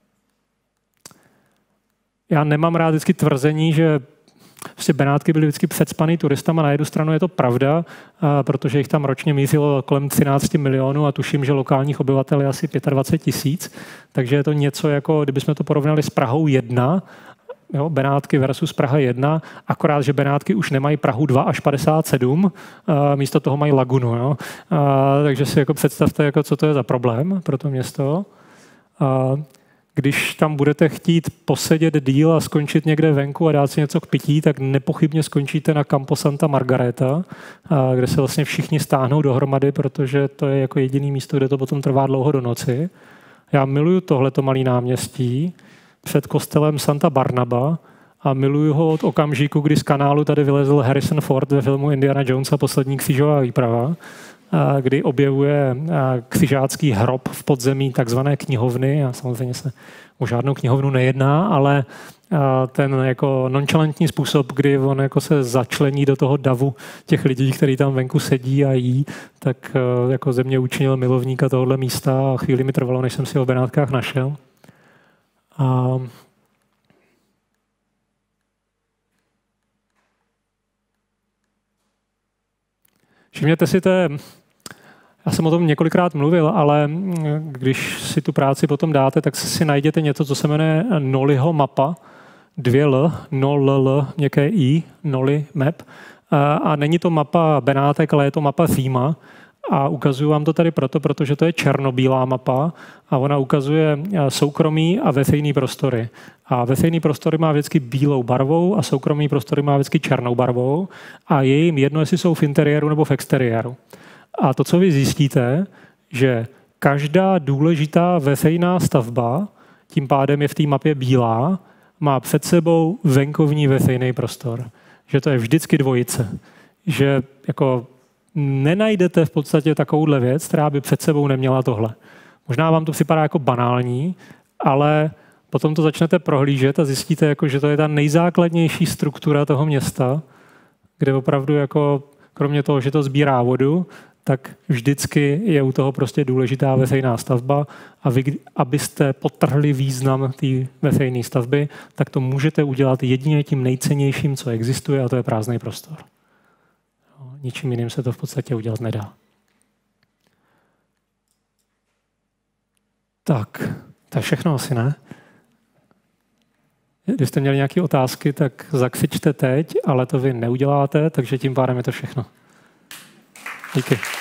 [SPEAKER 1] já nemám rád vždycky tvrzení, že prostě Benátky byly vždycky předspaný turistama. Na jednu stranu je to pravda, a protože jich tam ročně mířilo kolem třináct milionů a tuším, že lokálních obyvatel je asi dvacet pět tisíc. Takže je to něco jako, kdybychom to porovnali s Prahou jedna, jo, Benátky versus Praha jedna, akorát, že Benátky už nemají Prahu dva až padesát sedm, a místo toho mají lagunu. Jo. A, takže si jako představte, jako, co to je za problém pro to město. A, když tam budete chtít posedět díl a skončit někde venku a dát si něco k pití, tak nepochybně skončíte na Campo Santa Margareta, kde se vlastně všichni stáhnou dohromady, protože to je jako jediný místo, kde to potom trvá dlouho do noci. Já miluju tohleto malé náměstí před kostelem Santa Barnaba a miluju ho od okamžiku, kdy z kanálu tady vylezl Harrison Ford ve filmu Indiana Jones a poslední křížová výprava, kdy objevuje křižácký hrob v podzemí takzvané knihovny. A samozřejmě se o žádnou knihovnu nejedná, ale ten jako nonchalantní způsob, kdy on jako se začlení do toho davu těch lidí, kteří tam venku sedí a jí, tak jako ze mě učinil milovníka tohohle místa a chvíli mi trvalo, než jsem si ho v Benátkách našel. A všimněte si, to je, já jsem o tom několikrát mluvil, ale když si tu práci potom dáte, tak si najděte něco, co se jmenuje Noliho mapa, dvě L, nol L, měkké I, Noli map. A, a není to mapa Benátek, ale je to mapa Říma. A ukazuju vám to tady proto, protože to je černobílá mapa a ona ukazuje soukromý a veřejný prostory. A veřejný prostory má vždycky bílou barvou a soukromý prostory má vždycky černou barvou a je jim jedno, jestli jsou v interiéru nebo v exteriéru. A to, co vy zjistíte, že každá důležitá veřejná stavba, tím pádem je v té mapě bílá, má před sebou venkovní veřejný prostor. Že to je vždycky dvojice. Že jako nenajdete v podstatě takovouhle věc, která by před sebou neměla tohle. Možná vám to připadá jako banální, ale potom to začnete prohlížet a zjistíte, jako, že to je ta nejzákladnější struktura toho města, kde opravdu, jako, kromě toho, že to sbírá vodu, tak vždycky je u toho prostě důležitá veřejná stavba a vy, abyste podtrhli význam té veřejné stavby, tak to můžete udělat jedině tím nejcennějším, co existuje, a to je prázdný prostor. Ničím jiným se to v podstatě udělat nedá. Tak, to je všechno asi, ne? Kdybyste měli nějaké otázky, tak zakřičte teď, ale to vy neuděláte, takže tím pádem je to všechno. Díky.